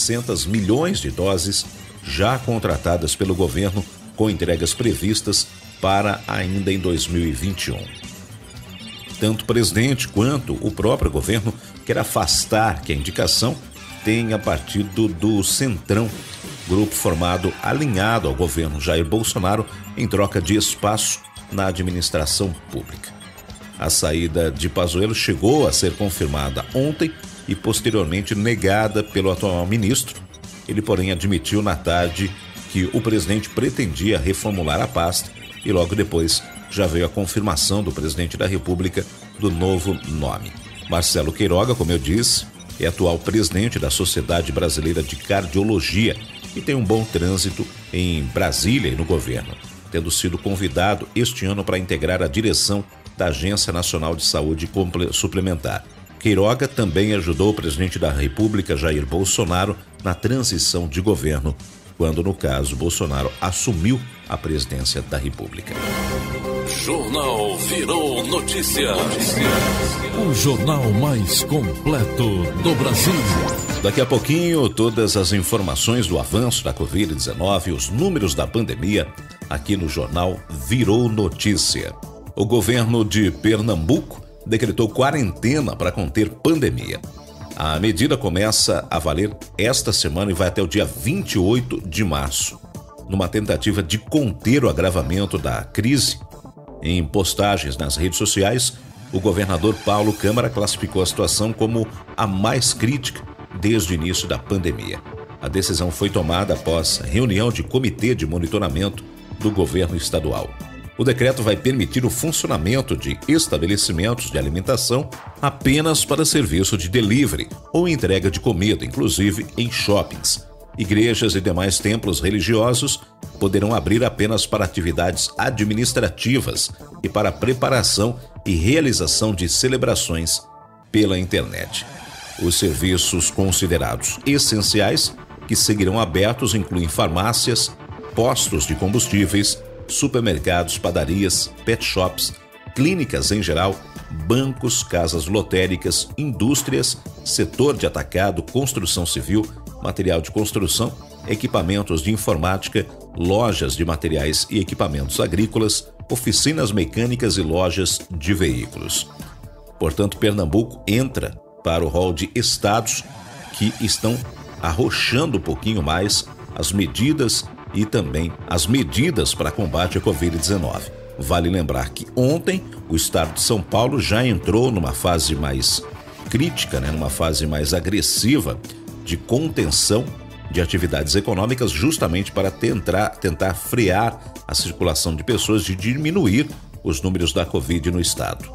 562.900 milhões de doses já contratadas pelo governo, com entregas previstas para ainda em 2021. Tanto o presidente quanto o próprio governo quer afastar que a indicação tenha partido do Centrão, grupo formado alinhado ao governo Jair Bolsonaro em troca de espaço na administração pública. A saída de Pazuello chegou a ser confirmada ontem e posteriormente negada pelo atual ministro. Ele, porém, admitiu na tarde que o presidente pretendia reformular a pasta e logo depois já veio a confirmação do presidente da República do novo nome. Marcelo Queiroga, como eu disse, é atual presidente da Sociedade Brasileira de Cardiologia e tem um bom trânsito em Brasília e no governo, tendo sido convidado este ano para integrar a direção da Agência Nacional de Saúde Suplementar. Queiroga também ajudou o presidente da República, Jair Bolsonaro, na transição de governo, quando, no caso, Bolsonaro assumiu a presidência da República. Jornal Virou Notícia. O jornal mais completo do Brasil. Daqui a pouquinho, todas as informações do avanço da Covid-19 e os números da pandemia aqui no jornal Virou Notícia. O governo de Pernambuco decretou quarentena para conter pandemia. A medida começa a valer esta semana e vai até o dia 28 de março, numa tentativa de conter o agravamento da crise. Em postagens nas redes sociais, o governador Paulo Câmara classificou a situação como a mais crítica desde o início da pandemia. A decisão foi tomada após reunião de comitê de monitoramento do governo estadual. O decreto vai permitir o funcionamento de estabelecimentos de alimentação apenas para serviço de delivery ou entrega de comida, inclusive em shoppings. Igrejas e demais templos religiosos poderão abrir apenas para atividades administrativas e para preparação e realização de celebrações pela internet. Os serviços considerados essenciais que seguirão abertos incluem farmácias, postos de combustíveis, supermercados, padarias, pet shops, clínicas em geral, bancos, casas lotéricas, indústrias, setor de atacado, construção civil, material de construção, equipamentos de informática, lojas de materiais e equipamentos agrícolas, oficinas mecânicas e lojas de veículos. Portanto, Pernambuco entra para o rol de estados que estão arrochando um pouquinho mais as medidas e também as medidas para combate à Covid-19. Vale lembrar que ontem o estado de São Paulo já entrou numa fase mais crítica, numa fase mais agressiva de contenção de atividades econômicas, justamente para tentar frear a circulação de pessoas e diminuir os números da Covid no estado.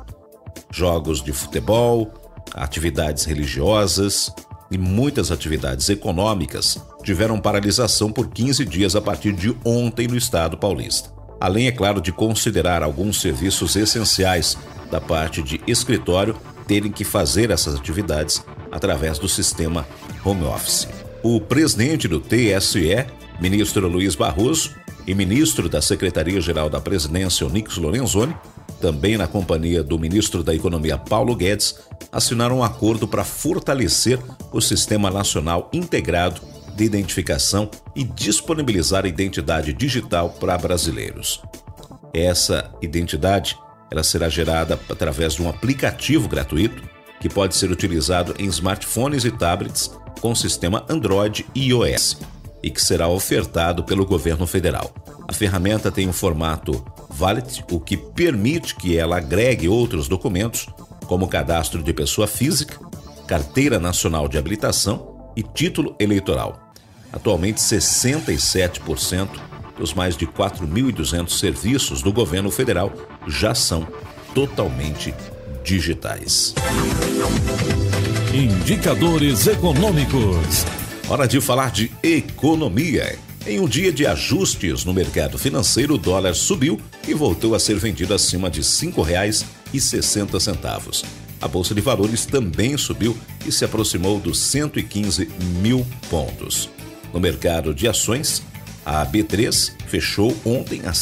Jogos de futebol, atividades religiosas e muitas atividades econômicas tiveram paralisação por 15 dias a partir de ontem no estado paulista. Além, é claro, de considerar alguns serviços essenciais da parte de escritório terem que fazer essas atividades através do sistema home office. O presidente do TSE, ministro Luiz Barroso, e ministro da Secretaria-Geral da Presidência, Onyx Lorenzoni, também na companhia do ministro da Economia, Paulo Guedes, assinaram um acordo para fortalecer o Sistema Nacional Integrado de Identificação e disponibilizar a identidade digital para brasileiros. Essa identidade ela será gerada através de um aplicativo gratuito que pode ser utilizado em smartphones e tablets com sistema Android e iOS e que será ofertado pelo governo federal. A ferramenta tem um formato Wallet, o que permite que ela agregue outros documentos, como cadastro de pessoa física, carteira nacional de habilitação e título eleitoral. Atualmente, 67% dos mais de 4.200 serviços do governo federal já são totalmente digitais. Indicadores econômicos. Hora de falar de economia. Em um dia de ajustes no mercado financeiro, o dólar subiu e voltou a ser vendido acima de R$ 5,60. A Bolsa de Valores também subiu e se aproximou dos 115 mil pontos. No mercado de ações, a B3 fechou ontem a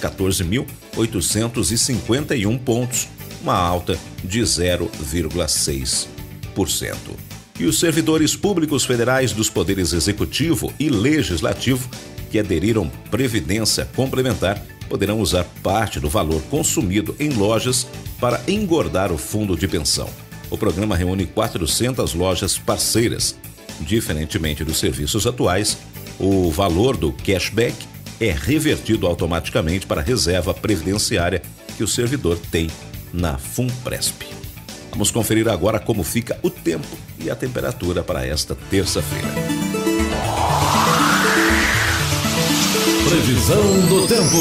114.851 pontos, uma alta de 0,6%. E os servidores públicos federais dos poderes executivo e legislativo que aderiram Previdência Complementar poderão usar parte do valor consumido em lojas para engordar o fundo de pensão. O programa reúne 400 lojas parceiras. Diferentemente dos serviços atuais, o valor do cashback é revertido automaticamente para a reserva previdenciária que o servidor tem na Funpresp. Vamos conferir agora como fica o tempo e a temperatura para esta terça-feira. Previsão do tempo.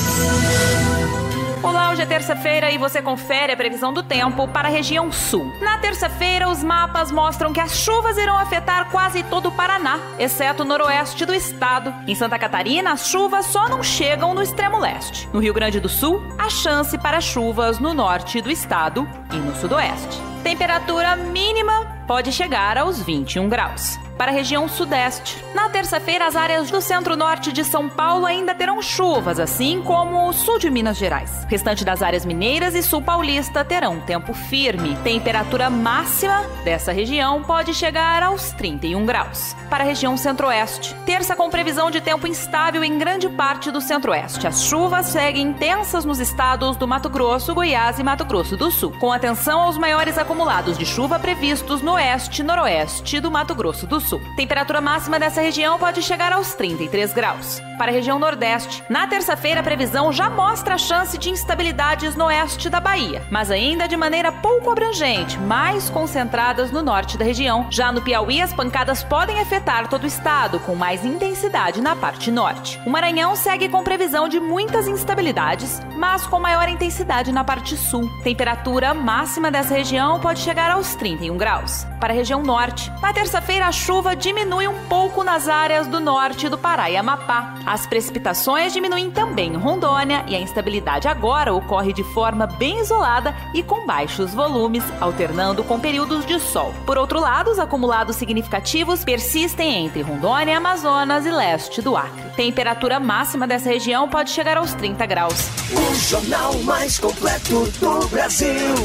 Olá, hoje é terça-feira e você confere a previsão do tempo para a região sul. Na terça-feira, os mapas mostram que as chuvas irão afetar quase todo o Paraná, exceto o noroeste do estado. Em Santa Catarina, as chuvas só não chegam no extremo leste. No Rio Grande do Sul, há chance para chuvas no norte do estado e no sudoeste. Temperatura mínima pode chegar aos 21 graus. Para a região sudeste, na terça-feira, as áreas do centro-norte de São Paulo ainda terão chuvas, assim como o sul de Minas Gerais. O restante das áreas mineiras e sul paulista terão tempo firme. Temperatura máxima dessa região pode chegar aos 31 graus. Para a região centro-oeste, terça com previsão de tempo instável em grande parte do centro-oeste. As chuvas seguem intensas nos estados do Mato Grosso, Goiás e Mato Grosso do Sul, com atenção aos maiores acumulados de chuva previstos no oeste e noroeste do Mato Grosso do Sul. Temperatura máxima dessa região pode chegar aos 33 graus. Para a região nordeste, na terça-feira a previsão já mostra a chance de instabilidades no oeste da Bahia, mas ainda de maneira pouco abrangente, mais concentradas no norte da região. Já no Piauí, as pancadas podem afetar todo o estado, com mais intensidade na parte norte. O Maranhão segue com previsão de muitas instabilidades, mas com maior intensidade na parte sul. Temperatura máxima dessa região pode chegar aos 31 graus. Para a região norte, na terça-feira a chuva diminui um pouco nas áreas do norte do Pará e Amapá. As precipitações diminuem também em Rondônia e a instabilidade agora ocorre de forma bem isolada e com baixos volumes, alternando com períodos de sol. Por outro lado, os acumulados significativos persistem entre Rondônia, Amazonas e leste do Acre. Temperatura máxima dessa região pode chegar aos 30 graus. O jornal mais completo do Brasil.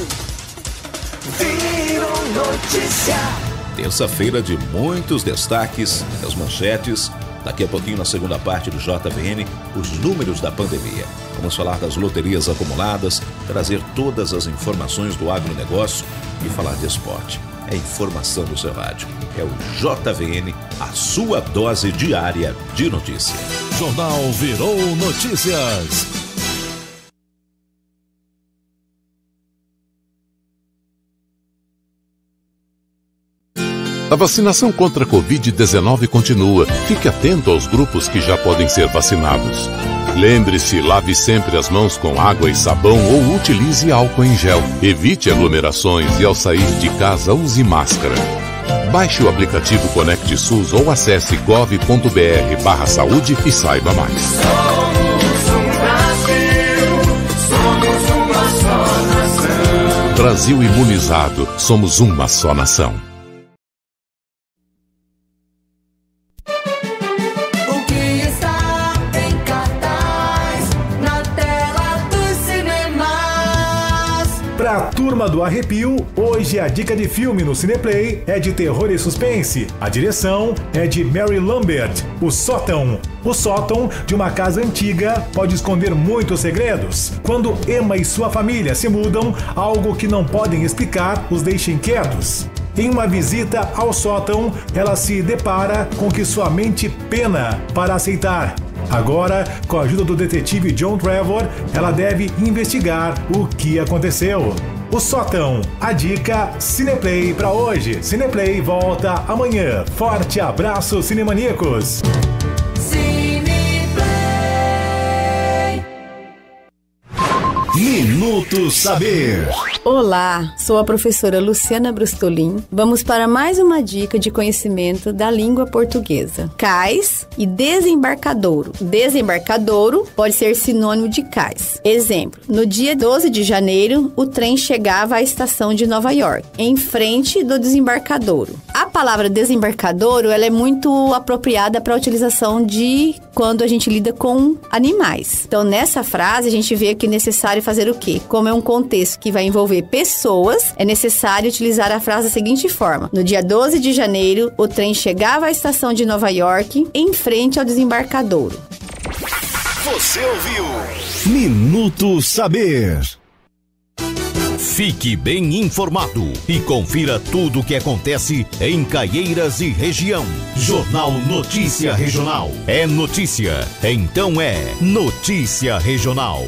Virou notícia. Terça-feira de muitos destaques, as manchetes. Daqui a pouquinho, na segunda parte do JVN, os números da pandemia. Vamos falar das loterias acumuladas, trazer todas as informações do agronegócio e falar de esporte. É informação do seu rádio. É o JVN, a sua dose diária de notícia. Jornal Virou Notícias. A vacinação contra a Covid-19 continua. Fique atento aos grupos que já podem ser vacinados. Lembre-se, lave sempre as mãos com água e sabão ou utilize álcool em gel. Evite aglomerações e ao sair de casa use máscara. Baixe o aplicativo Conecte SUS ou acesse gov.br/saúde e saiba mais. Somos um Brasil, somos uma só nação. Brasil imunizado, somos uma só nação. Pra turma do arrepio, hoje a dica de filme no Cineplay é de terror e suspense. A direção é de Mary Lambert, O Sótão. O sótão de uma casa antiga pode esconder muitos segredos. Quando Emma e sua família se mudam, algo que não podem explicar os deixa inquietos. Em uma visita ao sótão, ela se depara com que sua mente pena para aceitar. Agora, com a ajuda do detetive John Trevor, ela deve investigar o que aconteceu. O Sótão, a dica Cineplay para hoje. Cineplay volta amanhã. Forte abraço, cinemaníacos! Minuto Saber. Olá, sou a professora Luciana Brustolin. Vamos para mais uma dica de conhecimento da língua portuguesa. Cais e desembarcadouro. Desembarcadouro pode ser sinônimo de cais. Exemplo, no dia 12 de janeiro, o trem chegava à estação de Nova York, em frente do desembarcadouro. A palavra desembarcadouro, ela é muito apropriada para a utilização de quando a gente lida com animais. Então, nessa frase, a gente vê que é necessário fazer o quê? Como é um contexto que vai envolver pessoas, é necessário utilizar a frase da seguinte forma. No dia 12 de janeiro, o trem chegava à estação de Nova York, em frente ao desembarcadouro. Você ouviu Minuto Saber. Fique bem informado e confira tudo o que acontece em Caieiras e região. Jornal Notícia Regional. É notícia, então é Notícia Regional.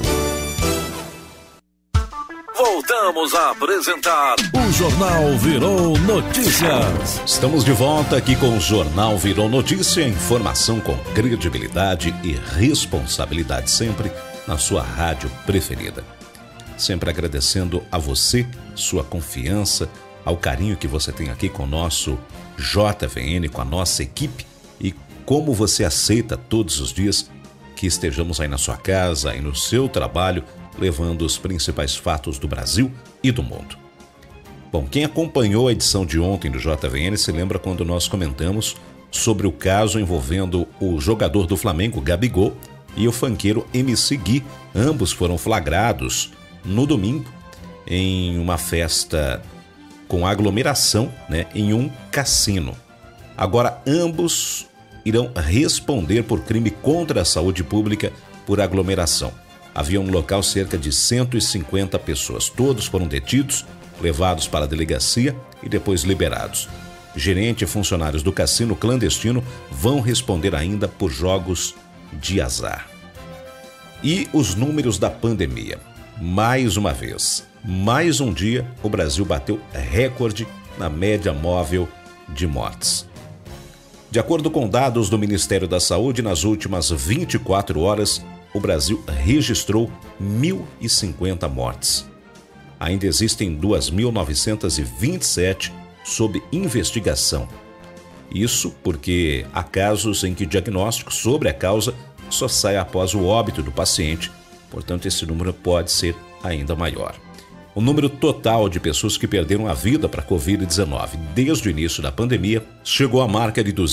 Voltamos a apresentar o Jornal Virou Notícias. Estamos de volta aqui com o Jornal Virou Notícia, informação com credibilidade e responsabilidade sempre na sua rádio preferida. Sempre agradecendo a você, sua confiança, ao carinho que você tem aqui com o nosso JVN, com a nossa equipe e como você aceita todos os dias que estejamos aí na sua casa, aí no seu trabalho, levando os principais fatos do Brasil e do mundo. Bom, quem acompanhou a edição de ontem do JVN se lembra quando nós comentamos sobre o caso envolvendo o jogador do Flamengo, Gabigol, e o funkeiro MC Gui. Ambos foram flagrados no domingo em uma festa com aglomeração, em um cassino. Agora, ambos irão responder por crime contra a saúde pública por aglomeração. Havia um local cerca de 150 pessoas. Todos foram detidos, levados para a delegacia e depois liberados. Gerente e funcionários do cassino clandestino vão responder ainda por jogos de azar. E os números da pandemia. Mais uma vez, mais um dia, o Brasil bateu recorde na média móvel de mortes. De acordo com dados do Ministério da Saúde, nas últimas 24 horas, o Brasil registrou 1.050 mortes. Ainda existem 2.927 sob investigação. Isso porque há casos em que o diagnóstico sobre a causa só sai após o óbito do paciente, portanto esse número pode ser ainda maior. O número total de pessoas que perderam a vida para a Covid-19 desde o início da pandemia chegou à marca de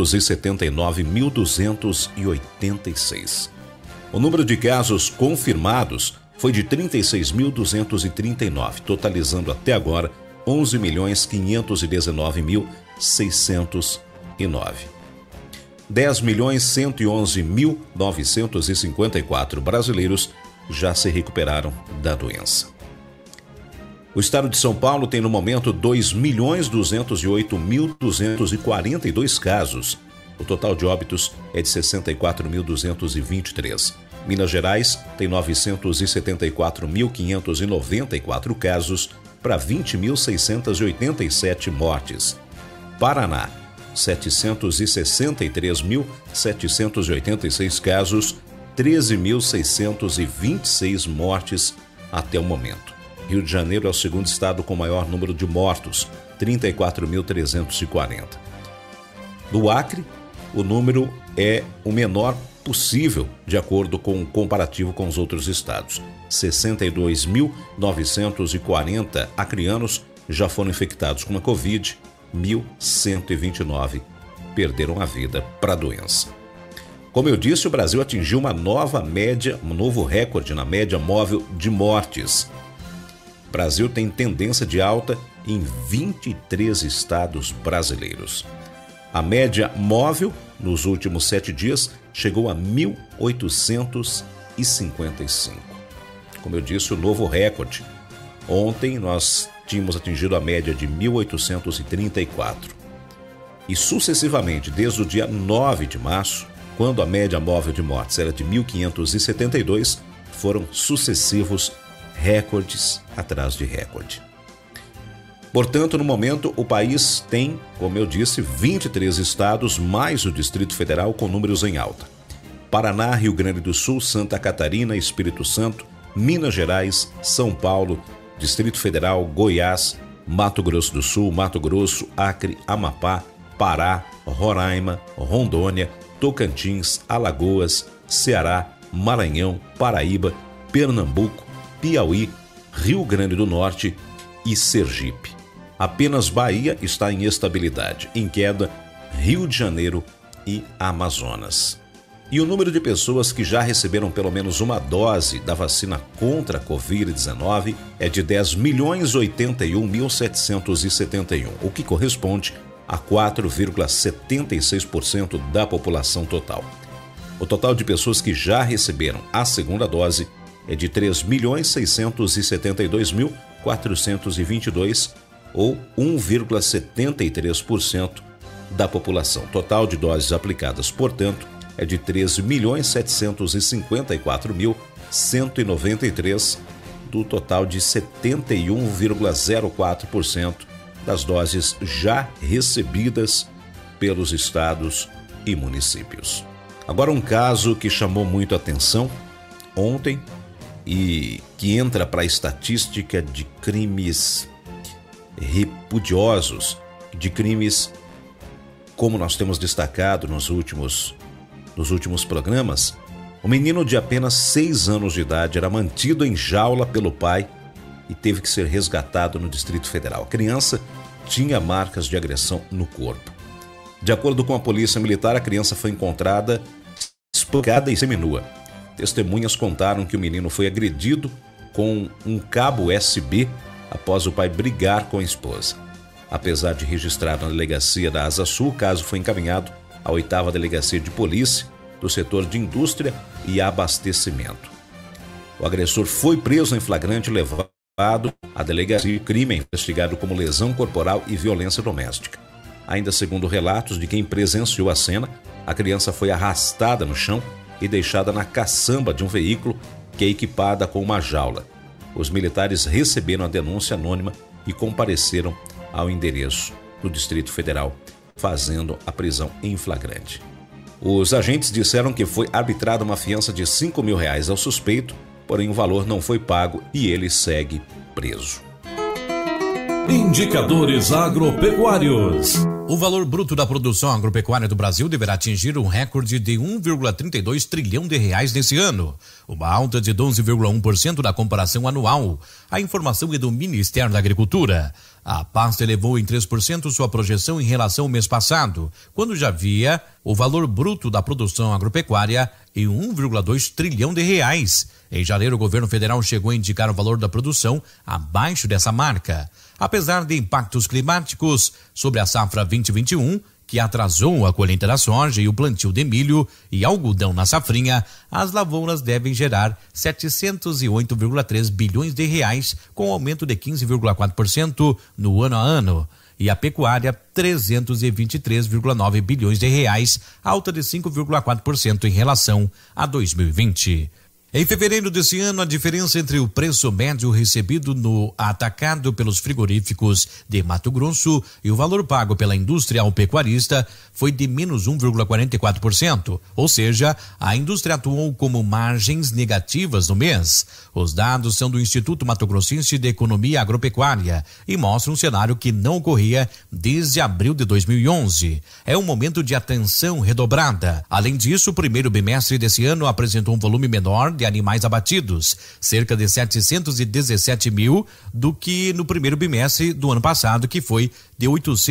279.286. O número de casos confirmados foi de 36.239, totalizando até agora 11.519.609. 10.111.954 brasileiros já se recuperaram da doença. O estado de São Paulo tem no momento 2.208.242 casos. O total de óbitos é de 64.223. Minas Gerais tem 974.594 casos para 20.687 mortes. Paraná, 763.786 casos, 13.626 mortes até o momento. Rio de Janeiro é o segundo estado com maior número de mortos, 34.340. No Acre, o número é o menor possível, de acordo com o comparativo com os outros estados. 62.940 acreanos já foram infectados com a Covid, 1.129 perderam a vida para a doença. Como eu disse, o Brasil atingiu uma nova média, um novo recorde na média móvel de mortes. O Brasil tem tendência de alta em 23 estados brasileiros. A média móvel, nos últimos 7 dias, chegou a 1.855. Como eu disse, o novo recorde. Ontem nós tínhamos atingido a média de 1.834. E sucessivamente, desde o dia 9 de março, quando a média móvel de mortes era de 1.572, foram sucessivos recordes atrás de recorde. Portanto, no momento, o país tem, como eu disse, 23 estados, mais o Distrito Federal com números em alta. Paraná, Rio Grande do Sul, Santa Catarina, Espírito Santo, Minas Gerais, São Paulo, Distrito Federal, Goiás, Mato Grosso do Sul, Mato Grosso, Acre, Amapá, Pará, Roraima, Rondônia, Tocantins, Alagoas, Ceará, Maranhão, Paraíba, Pernambuco, Piauí, Rio Grande do Norte e Sergipe. Apenas Bahia está em estabilidade, em queda Rio de Janeiro e Amazonas. E o número de pessoas que já receberam pelo menos uma dose da vacina contra a Covid-19 é de 10.081.771, o que corresponde a 4,76% da população total. O total de pessoas que já receberam a segunda dose é de 3.672.422, ou 1,73% da população. O total de doses aplicadas, portanto, é de 13.754.193, do total de 71,04% das doses já recebidas pelos estados e municípios. Agora, um caso que chamou muito a atenção ontem e que entra para a estatística de crimes repudiosos, de crimes como nós temos destacado nos últimos programas. Um menino de apenas 6 anos de idade era mantido em jaula pelo pai e teve que ser resgatado no Distrito Federal. A criança tinha marcas de agressão no corpo. De acordo com a Polícia Militar, a criança foi encontrada espancada e seminua. Testemunhas contaram que o menino foi agredido com um cabo USB após o pai brigar com a esposa. Apesar de registrado na delegacia da Asa Sul, o caso foi encaminhado à 8ª Delegacia de Polícia do setor de Indústria e Abastecimento. O agressor foi preso em flagrante e levado à delegacia. O crime é investigado como lesão corporal e violência doméstica. Ainda segundo relatos de quem presenciou a cena, a criança foi arrastada no chão e deixada na caçamba de um veículo que é equipada com uma jaula. Os militares receberam a denúncia anônima e compareceram ao endereço do Distrito Federal, fazendo a prisão em flagrante. Os agentes disseram que foi arbitrada uma fiança de R$5 mil ao suspeito, porém o valor não foi pago e ele segue preso. Indicadores agropecuários. O valor bruto da produção agropecuária do Brasil deverá atingir um recorde de 1,32 trilhão de reais nesse ano, uma alta de 12,1% da comparação anual. A informação é do Ministério da Agricultura. A pasta elevou em 3% sua projeção em relação ao mês passado, quando já havia o valor bruto da produção agropecuária em 1,2 trilhão de reais. Em janeiro, o governo federal chegou a indicar o valor da produção abaixo dessa marca. Apesar de impactos climáticos sobre a safra 2021, que atrasou a colheita da soja e o plantio de milho e algodão na safrinha, as lavouras devem gerar 708,3 bilhões de reais, com aumento de 15,4% no ano a ano. E a pecuária, 323,9 bilhões de reais, alta de 5,4% em relação a 2020. Em fevereiro desse ano, a diferença entre o preço médio recebido no atacado pelos frigoríficos de Mato Grosso e o valor pago pela indústria pecuarista foi de menos 1,44%, ou seja, a indústria atuou como margens negativas no mês. Os dados são do Instituto Mato Grossense de Economia Agropecuária e mostram um cenário que não ocorria desde abril de 2011. É um momento de atenção redobrada. Além disso, o primeiro bimestre desse ano apresentou um volume menor de animais abatidos, cerca de 717 mil, do que no primeiro bimestre do ano passado, que foi de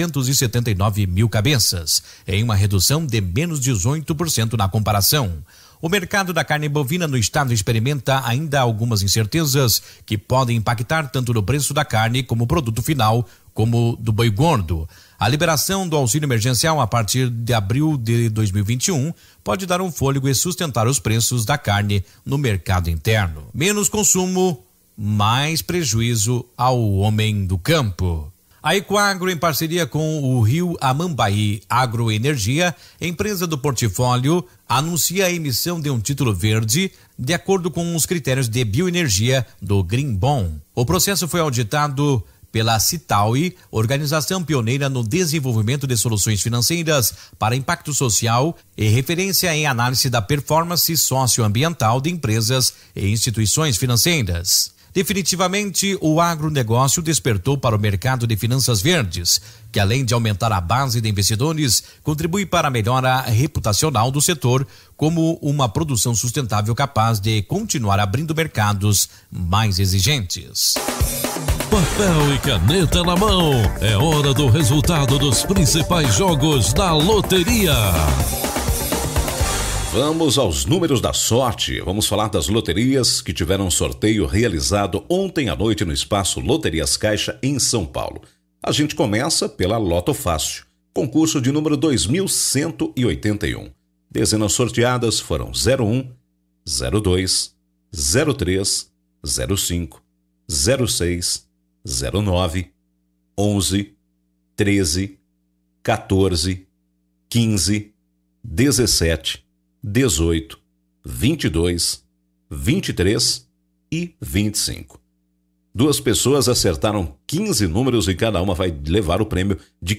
879 mil cabeças, em uma redução de menos 18% na comparação. O mercado da carne bovina no estado experimenta ainda algumas incertezas que podem impactar tanto no preço da carne como produto final, como do boi gordo. A liberação do auxílio emergencial a partir de abril de 2021 pode dar um fôlego e sustentar os preços da carne no mercado interno. Menos consumo, mais prejuízo ao homem do campo. A Ecoagro, em parceria com o Rio Amambaí Agroenergia, empresa do portfólio, anuncia a emissão de um título verde de acordo com os critérios de bioenergia do Green Bond. O processo foi auditado pela Citaui, organização pioneira no desenvolvimento de soluções financeiras para impacto social e referência em análise da performance socioambiental de empresas e instituições financeiras. Definitivamente, o agronegócio despertou para o mercado de finanças verdes, que além de aumentar a base de investidores, contribui para a melhora reputacional do setor como uma produção sustentável capaz de continuar abrindo mercados mais exigentes. Papel e caneta na mão, é hora do resultado dos principais jogos da loteria. Vamos aos números da sorte. Vamos falar das loterias que tiveram sorteio realizado ontem à noite no espaço Loterias Caixa em São Paulo. A gente começa pela Loto Fácil, concurso de número 2181. Dezenas sorteadas foram 01, 02, 03, 05, 06, 09, 11, 13, 14, 15, 17, 18, 22, 23 e 25. 2 pessoas acertaram 15 números e cada uma vai levar o prêmio de R$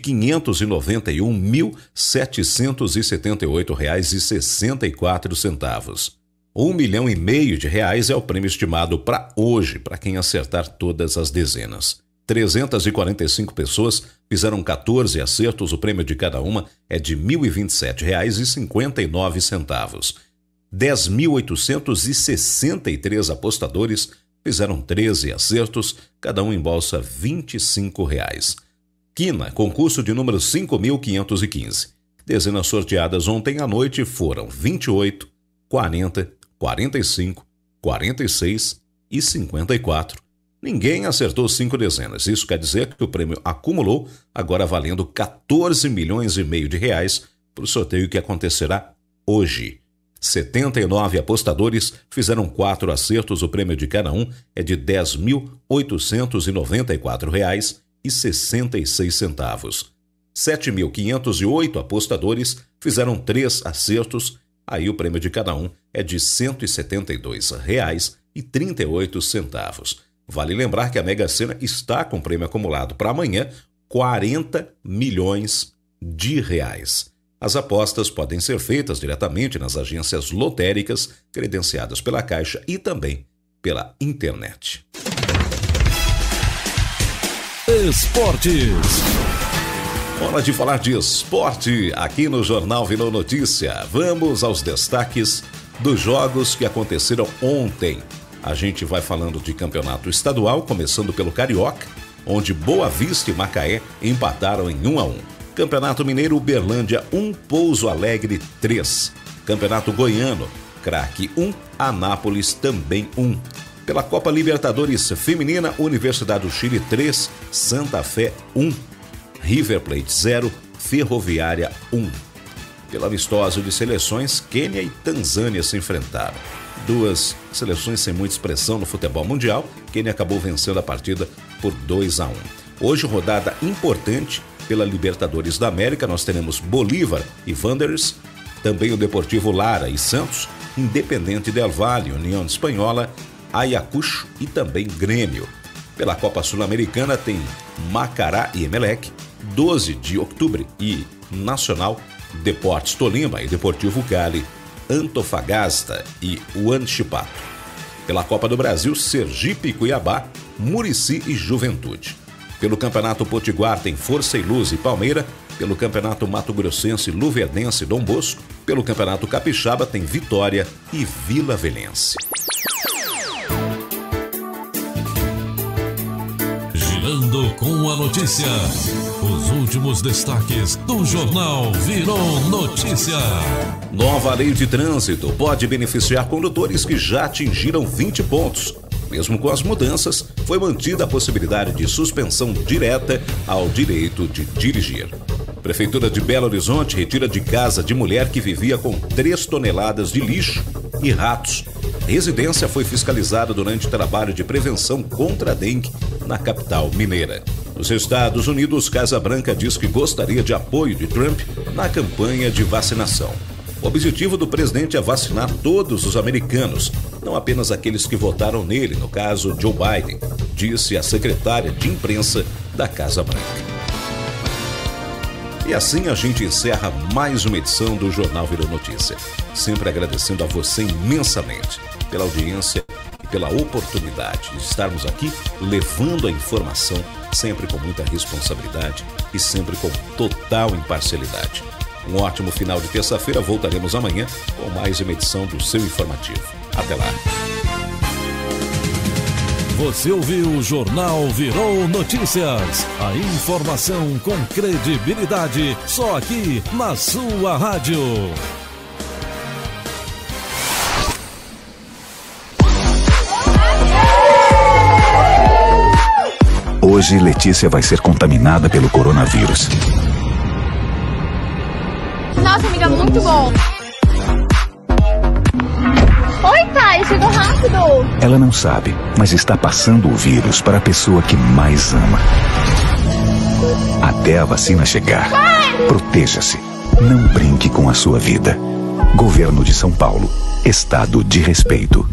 591.778,64. R$1,5 milhão de reais é o prêmio estimado para hoje, para quem acertar todas as dezenas. 345 pessoas fizeram 14 acertos, o prêmio de cada uma é de R$ 1.027,59. 10.863 apostadores fizeram 13 acertos, cada um embolsa R$ 25. Quina, concurso de número 5.515. Dezenas sorteadas ontem à noite foram 28, 40, 45, 46 e 54. Ninguém acertou 5 dezenas. Isso quer dizer que o prêmio acumulou, agora valendo R$ 14,5 milhões de reais para o sorteio que acontecerá hoje. 79 apostadores fizeram 4 acertos, o prêmio de cada um é de R$ 10.894,66. 7.508 apostadores fizeram 3 acertos, aí o prêmio de cada um é de R$ 172,38. Vale lembrar que a Mega Sena está com prêmio acumulado para amanhã R$ 40 milhões de reais. As apostas podem ser feitas diretamente nas agências lotéricas credenciadas pela Caixa e também pela internet. Esportes. Hora de falar de esporte aqui no Jornal Virou Notícia. Vamos aos destaques dos jogos que aconteceram ontem. A gente vai falando de campeonato estadual, começando pelo Carioca, onde Boa Vista e Macaé empataram em 1-1. Campeonato Mineiro, Uberlândia 1, Pouso Alegre 3. Campeonato Goiano, Craque 1, Anápolis também 1. Pela Copa Libertadores Feminina, Universidade do Chile 3, Santa Fé 1. River Plate 0, Ferroviária 1. Pela amistosa de seleções, Quênia e Tanzânia se enfrentaram. 2 seleções sem muita expressão no futebol mundial. Quênia acabou vencendo a partida por 2-1. Hoje, rodada importante pela Libertadores da América. Nós teremos Bolívar e Wanderers, também o Deportivo Lara e Santos, Independente del Valle, União Espanhola, Ayacucho e também Grêmio. Pela Copa Sul-Americana tem Macará e Emelec, 12 de outubro e Nacional, Deportes Tolima e Deportivo Cali, Antofagasta e Huachipato. Pela Copa do Brasil, Sergipe e Cuiabá, Murici e Juventude. Pelo Campeonato Potiguar tem Força e Luz e Palmeira. Pelo Campeonato Mato Grossense, Luverdense e Dom Bosco. Pelo Campeonato Capixaba tem Vitória e Vila Velhense. Girando com a notícia. Os últimos destaques do Jornal Virou Notícia. Nova lei de trânsito pode beneficiar condutores que já atingiram 20 pontos. Mesmo com as mudanças, foi mantida a possibilidade de suspensão direta ao direito de dirigir. Prefeitura de Belo Horizonte retira de casa de mulher que vivia com 3 toneladas de lixo e ratos. A residência foi fiscalizada durante trabalho de prevenção contra a dengue na capital mineira. Nos Estados Unidos, Casa Branca diz que gostaria de apoio de Trump na campanha de vacinação. O objetivo do presidente é vacinar todos os americanos, não apenas aqueles que votaram nele, no caso Joe Biden, disse a secretária de imprensa da Casa Branca. E assim a gente encerra mais uma edição do Jornal Virou Notícia. Sempre agradecendo a você imensamente pela audiência e pela oportunidade de estarmos aqui levando a informação sempre com muita responsabilidade e sempre com total imparcialidade. Um ótimo final de terça-feira, voltaremos amanhã com mais uma edição do seu informativo. Até lá. Você ouviu o Jornal Virou Notícias. A informação com credibilidade, só aqui na sua rádio. Hoje, Letícia vai ser contaminada pelo coronavírus. Nossa, amiga, muito bom. Oi, Thay, chegou rápido. Ela não sabe, mas está passando o vírus para a pessoa que mais ama. Até a vacina chegar, proteja-se. Não brinque com a sua vida. Governo de São Paulo. Estado de respeito.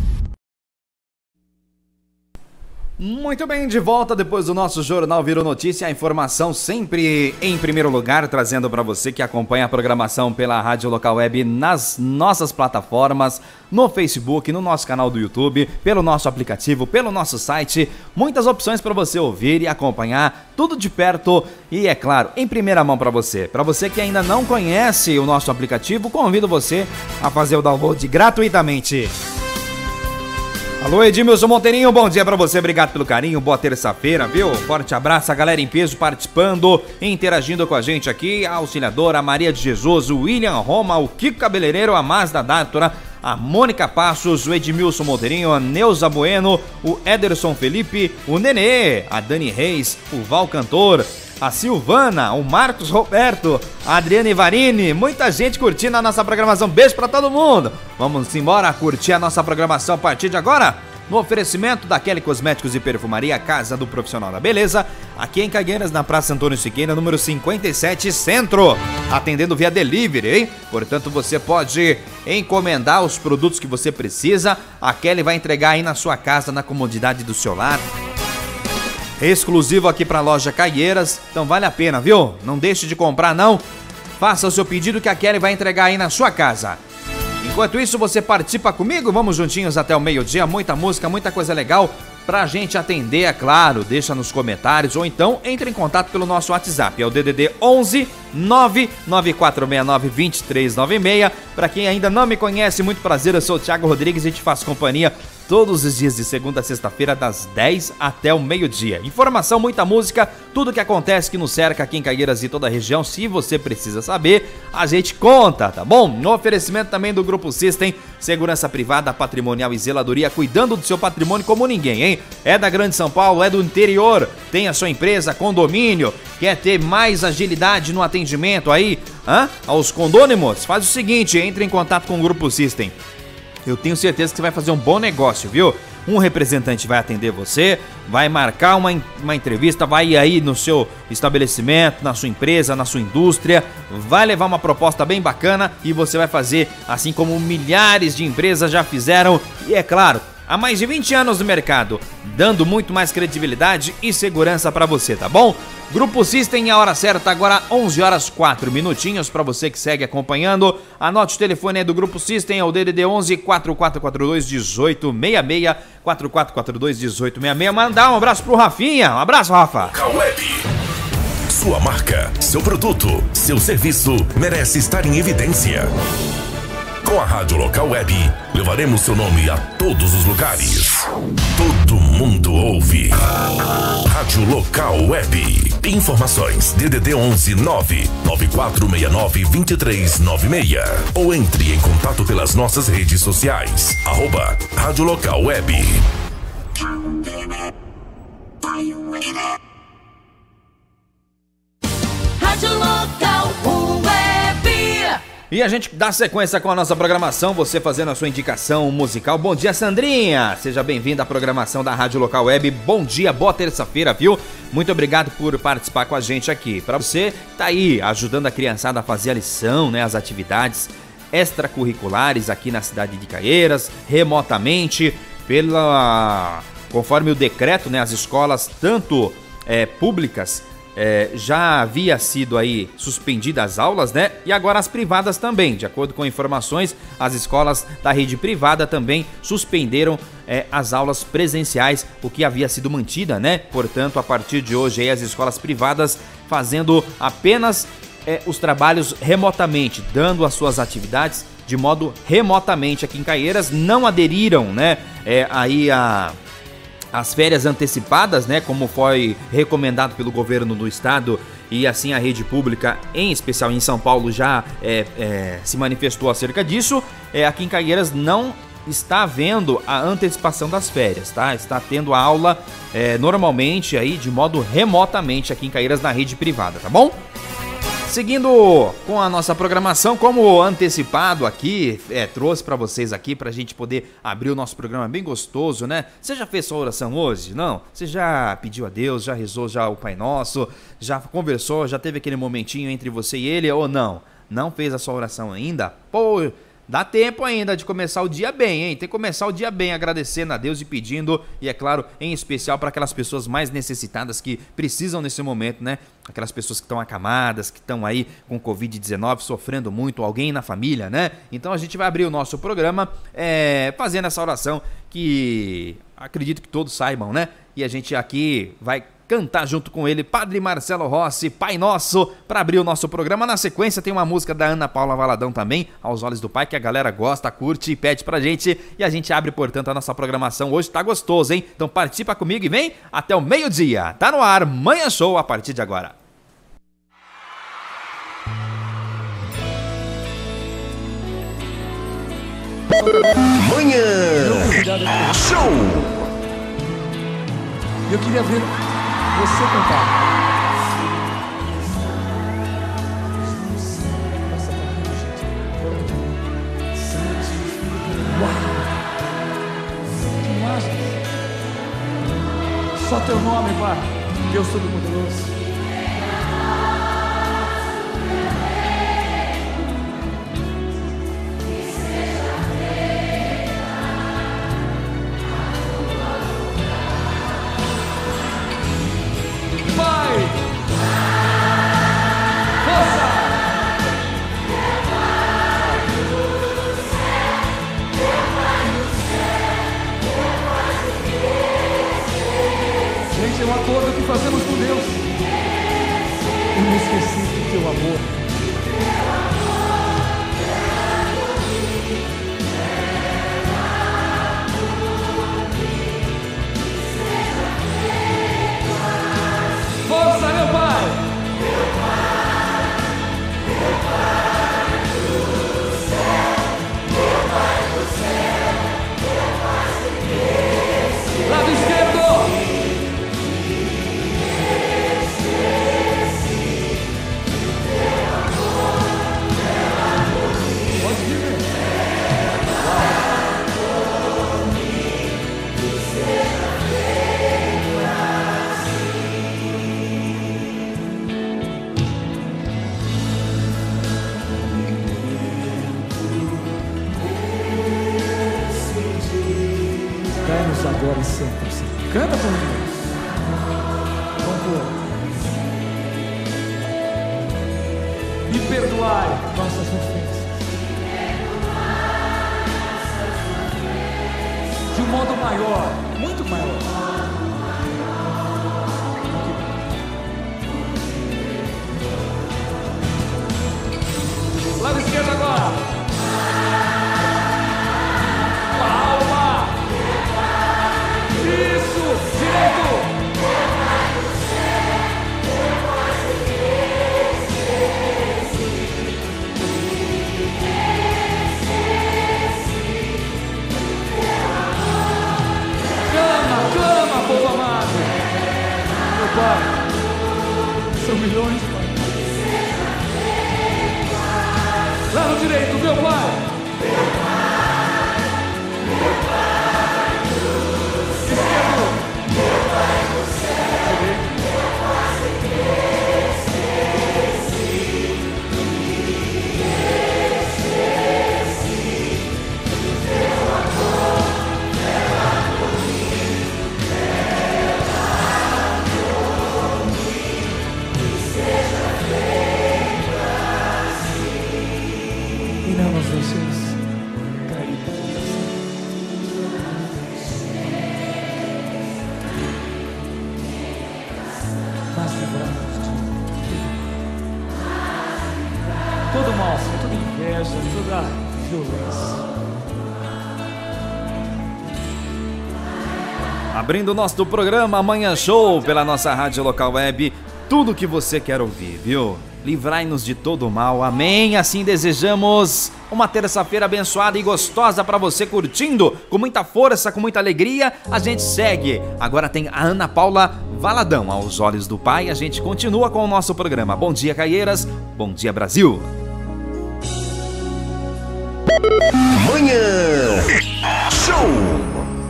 Muito bem, de volta depois do nosso Jornal Virou Notícia, a informação sempre em primeiro lugar, trazendo para você que acompanha a programação pela Rádio Local Web nas nossas plataformas, no Facebook, no nosso canal do YouTube, pelo nosso aplicativo, pelo nosso site, muitas opções para você ouvir e acompanhar tudo de perto e, é claro, em primeira mão para você. Para você que ainda não conhece o nosso aplicativo, convido você a fazer o download gratuitamente. Alô, Edmilson Monteirinho, bom dia pra você, obrigado pelo carinho, boa terça-feira, viu? Forte abraço, a galera em peso participando, interagindo com a gente aqui, a Auxiliadora, a Maria de Jesus, o William Roma, o Kiko Cabeleireiro, a Mazda Dátora, a Mônica Passos, o Edmilson Monteirinho, a Neuza Bueno, o Ederson Felipe, o Nenê, a Dani Reis, o Val Cantor, a Silvana, o Marcos Roberto, a Adriane Varini, muita gente curtindo a nossa programação. Beijo pra todo mundo. Vamos embora curtir a nossa programação a partir de agora. No oferecimento da Kelly Cosméticos e Perfumaria, Casa do Profissional da Beleza, aqui em Cagueiras, na Praça Antônio Siqueira, número 57, Centro. Atendendo via delivery, hein? Portanto, você pode encomendar os produtos que você precisa. A Kelly vai entregar aí na sua casa, na comodidade do seu lar. Exclusivo aqui para a loja Cagueiras, então vale a pena, viu? Não deixe de comprar não, faça o seu pedido que a Kelly vai entregar aí na sua casa. Enquanto isso, você participa comigo, vamos juntinhos até o meio-dia, muita música, muita coisa legal pra gente atender, é claro, deixa nos comentários ou então entre em contato pelo nosso WhatsApp, é o DDD 11 99469 2396. Pra quem ainda não me conhece, muito prazer, eu sou o Thiago Rodrigues e te faço companhia todos os dias de segunda a sexta-feira, das 10 até o meio-dia. Informação, muita música, tudo que acontece que nos cerca aqui em Cagueiras e toda a região. Se você precisa saber, a gente conta, tá bom? No oferecimento também do Grupo System, segurança privada, patrimonial e zeladoria, cuidando do seu patrimônio como ninguém, hein? É da Grande São Paulo, é do interior, tem a sua empresa, condomínio, quer ter mais agilidade no atendimento aí, aos condôminos? Faz o seguinte, entre em contato com o Grupo System. Eu tenho certeza que você vai fazer um bom negócio, viu? Um representante vai atender você, vai marcar uma entrevista, vai ir aí no seu estabelecimento, na sua empresa, na sua indústria, vai levar uma proposta bem bacana e você vai fazer assim como milhares de empresas já fizeram. E é claro, há mais de 20 anos no mercado, dando muito mais credibilidade e segurança para você, tá bom? Grupo System, a hora certa agora 11 horas 4 minutinhos para você que segue acompanhando. Anote o telefone aí do Grupo System, é o DDD 11 4442 1866, 4442 1866. Mandar um abraço pro Rafinha, um abraço, Rafa. Sua marca, seu produto, seu serviço merece estar em evidência. Com a Rádio Local Web, levaremos seu nome a todos os lugares. Todo mundo ouve. Rádio Local Web. Informações DDD 11 99469 2396. Ou entre em contato pelas nossas redes sociais. @Rádio Local Web. Rádio Local Web. E a gente dá sequência com a nossa programação, você fazendo a sua indicação musical. Bom dia, Sandrinha! Seja bem-vinda à programação da Rádio Local Web. Bom dia, boa terça-feira, viu? Muito obrigado por participar com a gente aqui. Para você que tá aí ajudando a criançada a fazer a lição, né, as atividades extracurriculares aqui na cidade de Cagueiras, remotamente, conforme o decreto, né, as escolas, tanto públicas, já havia sido aí suspendidas as aulas, né? E agora as privadas também. De acordo com informações, as escolas da rede privada também suspenderam as aulas presenciais, o que havia sido mantida, né? Portanto, a partir de hoje aí, as escolas privadas fazendo apenas os trabalhos remotamente, dando as suas atividades de modo remotamente aqui em Cagueiras. Não aderiram, né? Aí as férias antecipadas, né, como foi recomendado pelo governo do estado, e assim a rede pública, em especial em São Paulo, já se manifestou acerca disso. Aqui em Cagueiras não está havendo a antecipação das férias, tá? Está tendo a aula normalmente aí de modo remotamente aqui em Cagueiras na rede privada, tá bom? Seguindo com a nossa programação, como antecipado aqui, trouxe pra vocês aqui pra gente poder abrir o nosso programa bem gostoso, né? Você já fez sua oração hoje? Não? Você já pediu a Deus, já rezou já o Pai Nosso, já conversou, já teve aquele momentinho entre você e ele ou não? Não fez a sua oração ainda? Pô, dá tempo ainda de começar o dia bem, hein? Tem que começar o dia bem, agradecendo a Deus e pedindo, e é claro, em especial para aquelas pessoas mais necessitadas que precisam nesse momento, né? Aquelas pessoas que estão acamadas, que estão aí com Covid-19, sofrendo muito, alguém na família, né? Então a gente vai abrir o nosso programa fazendo essa oração que acredito que todos saibam, né? E a gente aqui vai cantar junto com ele, Padre Marcelo Rossi, Pai Nosso, para abrir o nosso programa. Na sequência tem uma música da Ana Paula Valadão também, Aos Olhos do Pai, que a galera gosta, curte e pede pra gente. E a gente abre, portanto, a nossa programação. Hoje tá gostoso, hein? Então participa comigo e vem até o meio-dia. Tá no ar, Manhã Show, a partir de agora. Manhã Show. Eu queria ver você cantar. Só teu nome, Pai, Deus Todo-Poderoso. É um acordo que fazemos com Deus. Eu me esqueci do teu amor. Força, meu Pai! Meu Pai do céu, meu Pai do céu, lado esquerdo! Dai-nos agora e sempre, Senhor. Canta por mim. Vamos. E perdoai nossas ofensas. De um modo maior, muito maior. Lado esquerdo agora. Palma. Isso, direito. Clama, povo amado. Meu Pai, são milhões, Pai. Lá no direito, meu Pai. Esquerdo. Meu Pai do céu, eu faço teu amor, ela por mim, que seja feito assim. E não nos deixes cair em tentação. Mas livrai-nos de todo mal, toda inveja, toda violência. Abrindo o nosso programa Manhã Show pela nossa rádio local web, tudo que você quer ouvir, viu? livrai-nos de todo o mal. Amém. Assim desejamos uma terça-feira abençoada e gostosa para você curtindo com muita força, com muita alegria. A gente segue. Agora tem a Ana Paula Valadão, Aos Olhos do Pai. A gente continua com o nosso programa. Bom dia, Caieiras. Bom dia, Brasil. Manhã Show.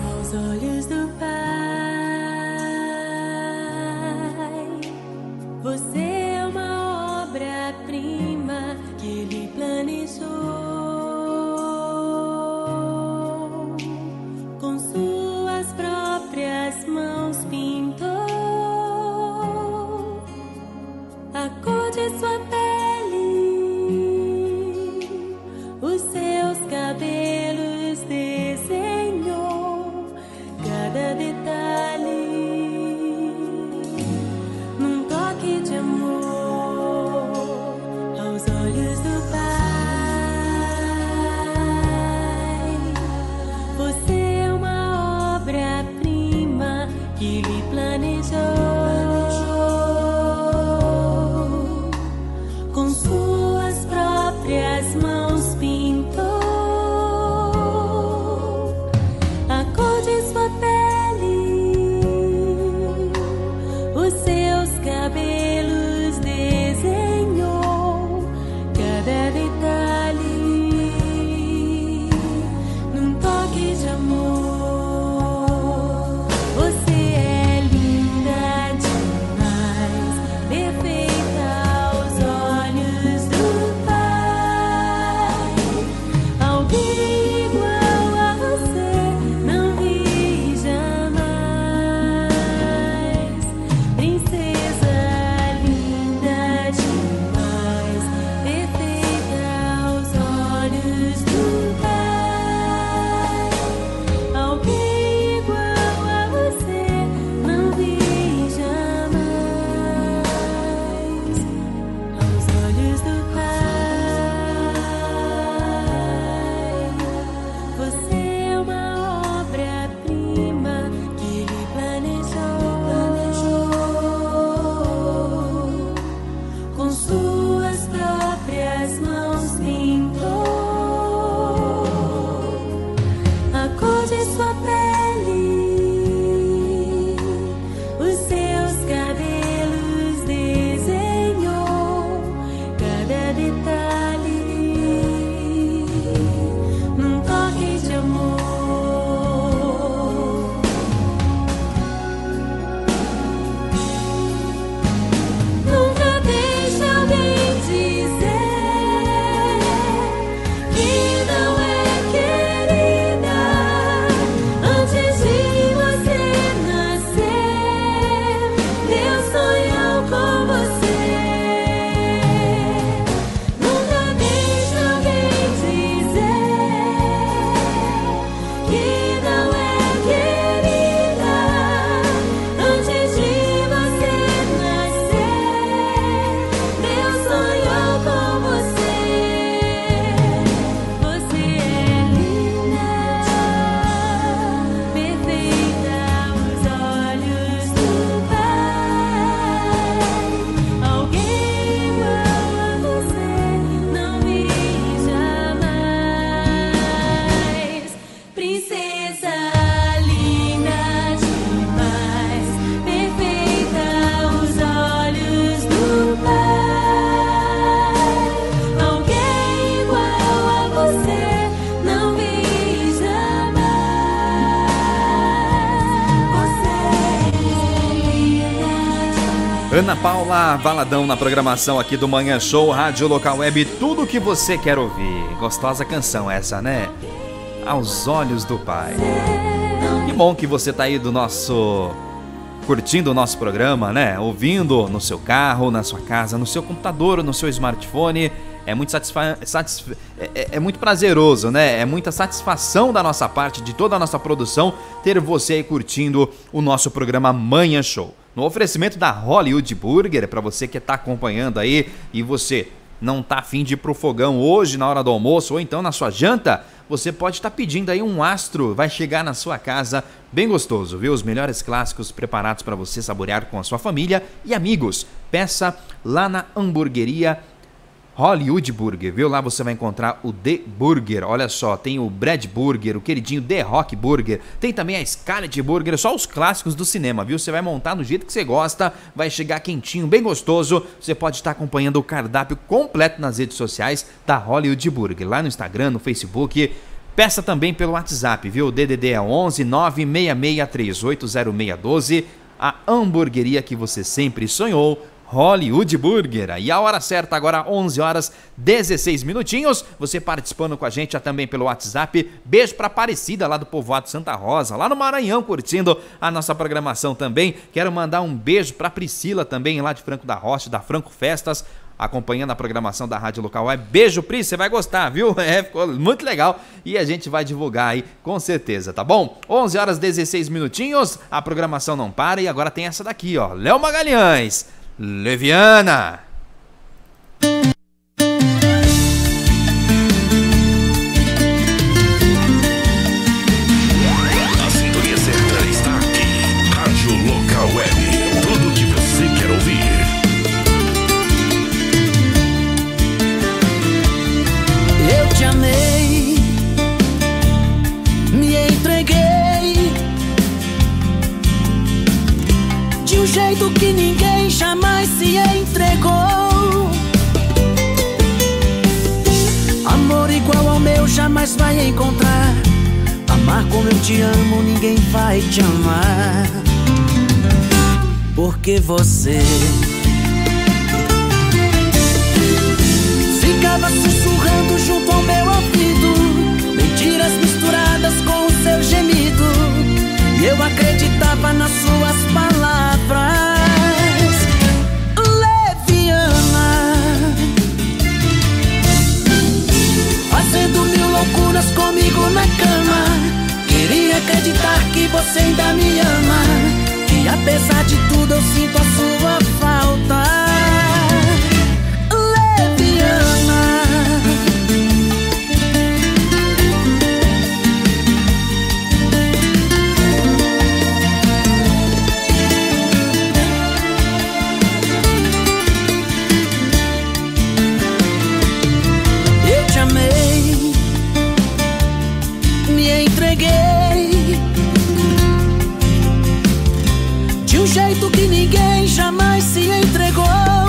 Você é uma obra-prima que Ele planejou. Com suas próprias mãos pintou a cor de sua pele, os seus cabelos desenhou cada detalhe. De amor aos olhos do Pai. Você é uma obra-prima que Ele planejou. Com suas próprias mãos pintou a cor de sua pele, os seus cabelos desenhou cada detalhe num toque de amor. Você é linda demais, perfeita aos olhos do Pai. Alguém igual a você não vi jamais. Princesa Ana Paula Valadão na programação aqui do Manhã Show, Rádio Local Web, tudo que você quer ouvir. Gostosa canção essa, né? Aos Olhos do Pai. Que bom que você tá aí curtindo o nosso programa, né? Ouvindo no seu carro, na sua casa, no seu computador, no seu smartphone. É muito é muito prazeroso, né? É muita satisfação da nossa parte, de toda a nossa produção, ter você aí curtindo o nosso programa Manhã Show. No oferecimento da Hollywood Burger, para você que está acompanhando aí e você não tá afim de ir pro fogão hoje na hora do almoço ou então na sua janta, você pode estar pedindo aí um Astro, vai chegar na sua casa bem gostoso, viu? Os melhores clássicos preparados para você saborear com a sua família e amigos. Peça lá na hamburgueria Hollywood Burger, viu? Lá você vai encontrar o The Burger, olha só, tem o Brad Burger, o queridinho The Rock Burger, tem também a Scarlet Burger, só os clássicos do cinema, viu? Você vai montar do jeito que você gosta, vai chegar quentinho, bem gostoso, você pode estar acompanhando o cardápio completo nas redes sociais da Hollywood Burger, lá no Instagram, no Facebook. Peça também pelo WhatsApp, viu? O DDD é 11 966380612, a hamburgueria que você sempre sonhou, Hollywood Burger. E a hora certa agora, 11 horas 16 minutinhos. Você participando com a gente também pelo WhatsApp. Beijo pra Aparecida lá do povoado Santa Rosa, lá no Maranhão, curtindo a nossa programação também. Quero mandar um beijo pra Priscila também, lá de Franco da Rocha, da Franco Festas, acompanhando a programação da Rádio Local Web. Beijo, Pri, você vai gostar, viu? Ficou muito legal e a gente vai divulgar aí com certeza, tá bom? 11 horas 16 minutinhos, a programação não para e agora tem essa daqui, ó. Léo Magalhães, Leviana. A sintonia certa está aqui. Rádio Local Web. Tudo o que você quer ouvir. Eu te amei, me entreguei de um jeito que ninguém jamais se entregou. Amor igual ao meu jamais vai encontrar. Amar como eu te amo ninguém vai te amar. Porque você ficava sussurrando junto ao meu ouvido mentiras misturadas com o seu gemido. E eu acreditava nas suas palavras. Leviana, fazendo mil loucuras comigo na cama. Queria acreditar que você ainda me ama, que apesar de tudo eu sinto a sua falta. De um jeito que ninguém jamais se entregou.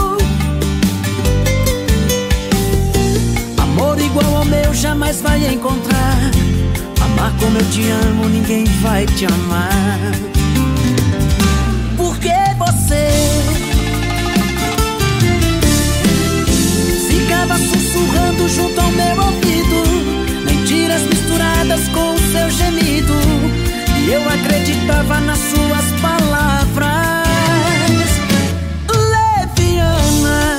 Amor igual ao meu jamais vai encontrar. Amar como eu te amo ninguém vai te amar. Porque você ficava sussurrando junto ao meu ouvido mentiras misturadas com o seu gemido. E eu acreditava nas suas palavras. Leviana,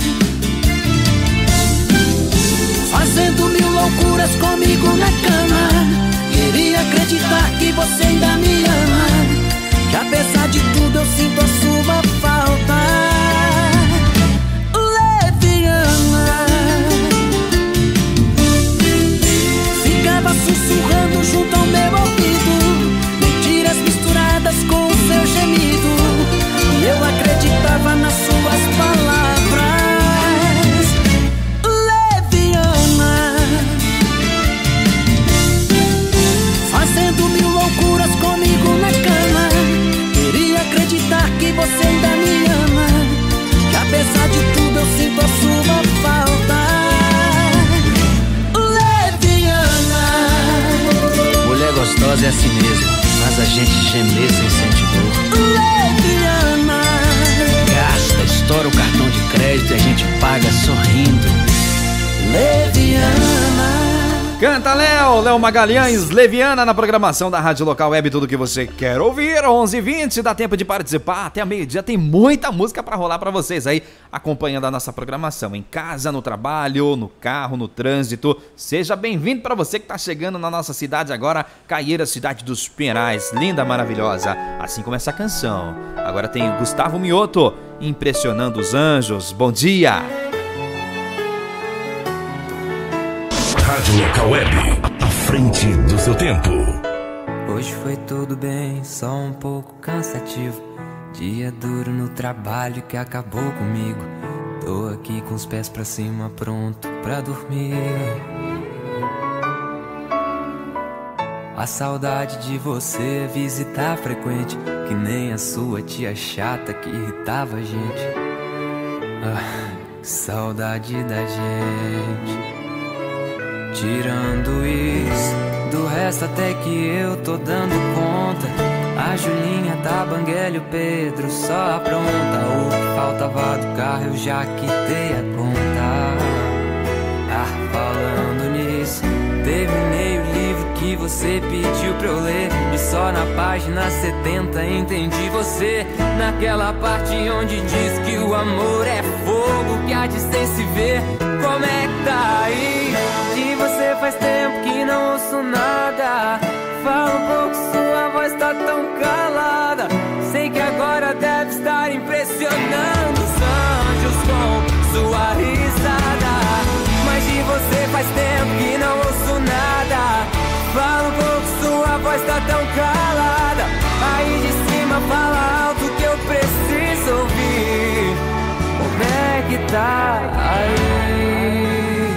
fazendo mil loucuras comigo na cama. Queria acreditar que você ainda me ama, que apesar de tudo eu sinto a sua falta. Ficava sussurrando junto ao meu ouvido mentiras misturadas com o seu gemido. E eu acreditava nas suas palavras. Leviana, fazendo mil loucuras comigo na cama. Queria acreditar que você ainda me ama, que apesar de tudo eu sinto a sua falta. Mulher gostosa é assim mesmo, faz a gente gemer sem sentir dor. Leviana, gasta, estoura o cartão de crédito e a gente paga sorrindo. Leviana. Canta Léo Magalhães, Leviana, na programação da Rádio Local Web, tudo que você quer ouvir. 11h20, dá tempo de participar, até meio-dia tem muita música pra rolar pra vocês aí, acompanhando a nossa programação, em casa, no trabalho, no carro, no trânsito. Seja bem-vindo pra você que tá chegando na nossa cidade agora, Caieiras, cidade dos Pinhais, linda, maravilhosa, assim como essa canção. Agora tem Gustavo Mioto, Impressionando os Anjos. Bom dia! Rádio Local Web, à frente do seu tempo. Hoje foi tudo bem, só um pouco cansativo. Dia duro no trabalho que acabou comigo. Tô aqui com os pés pra cima, pronto pra dormir. A saudade de você é visita frequente, que nem a sua tia chata que irritava a gente. Saudade da gente. Tirando isso, do resto até que eu tô dando conta. A Julinha da Banguela e o Pedro só apronta. O que faltava do carro eu já quitei a conta. Falando nisso, terminei o livro que você pediu pra eu ler. E só na página 70 entendi você. Naquela parte onde diz que o amor é fogo que há de sem se ver. Como é que tá aí? De você faz tempo que não ouço nada. Fala um pouco, sua voz tá tão calada. Sei que agora deve estar impressionando os anjos com sua risada. Mas de você faz tempo que não ouço nada. Fala um pouco, sua voz tá tão calada. Aí de cima fala alto que eu preciso ouvir. Como é que tá aí?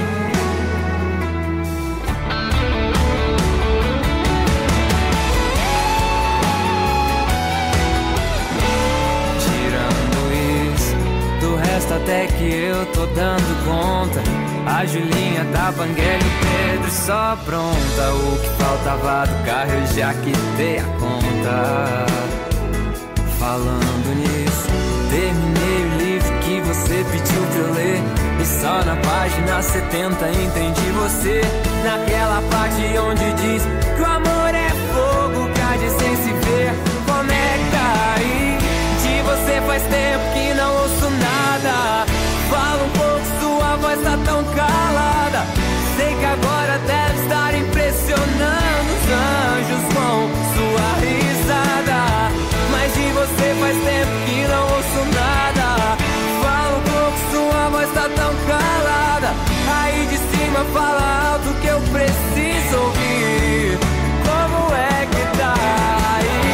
Até que eu tô dando conta. A Julinha da Banguela e o Pedro só pronta. O que faltava do carro eu já quitei a conta. Falando nisso, terminei o livro que você pediu pra eu ler. E só na página 70 entendi você. Naquela parte onde diz que o amor é fogo que há de sem se ver. Como é que tá aí? De você faz tempo que não ouço nada. Fala um pouco, sua voz tá tão calada. Sei que agora deve estar impressionando os anjos com sua risada. Mas de você faz tempo que não ouço nada. Fala um pouco, sua voz tá tão calada. Aí de cima fala alto que eu preciso ouvir. Como é que tá aí?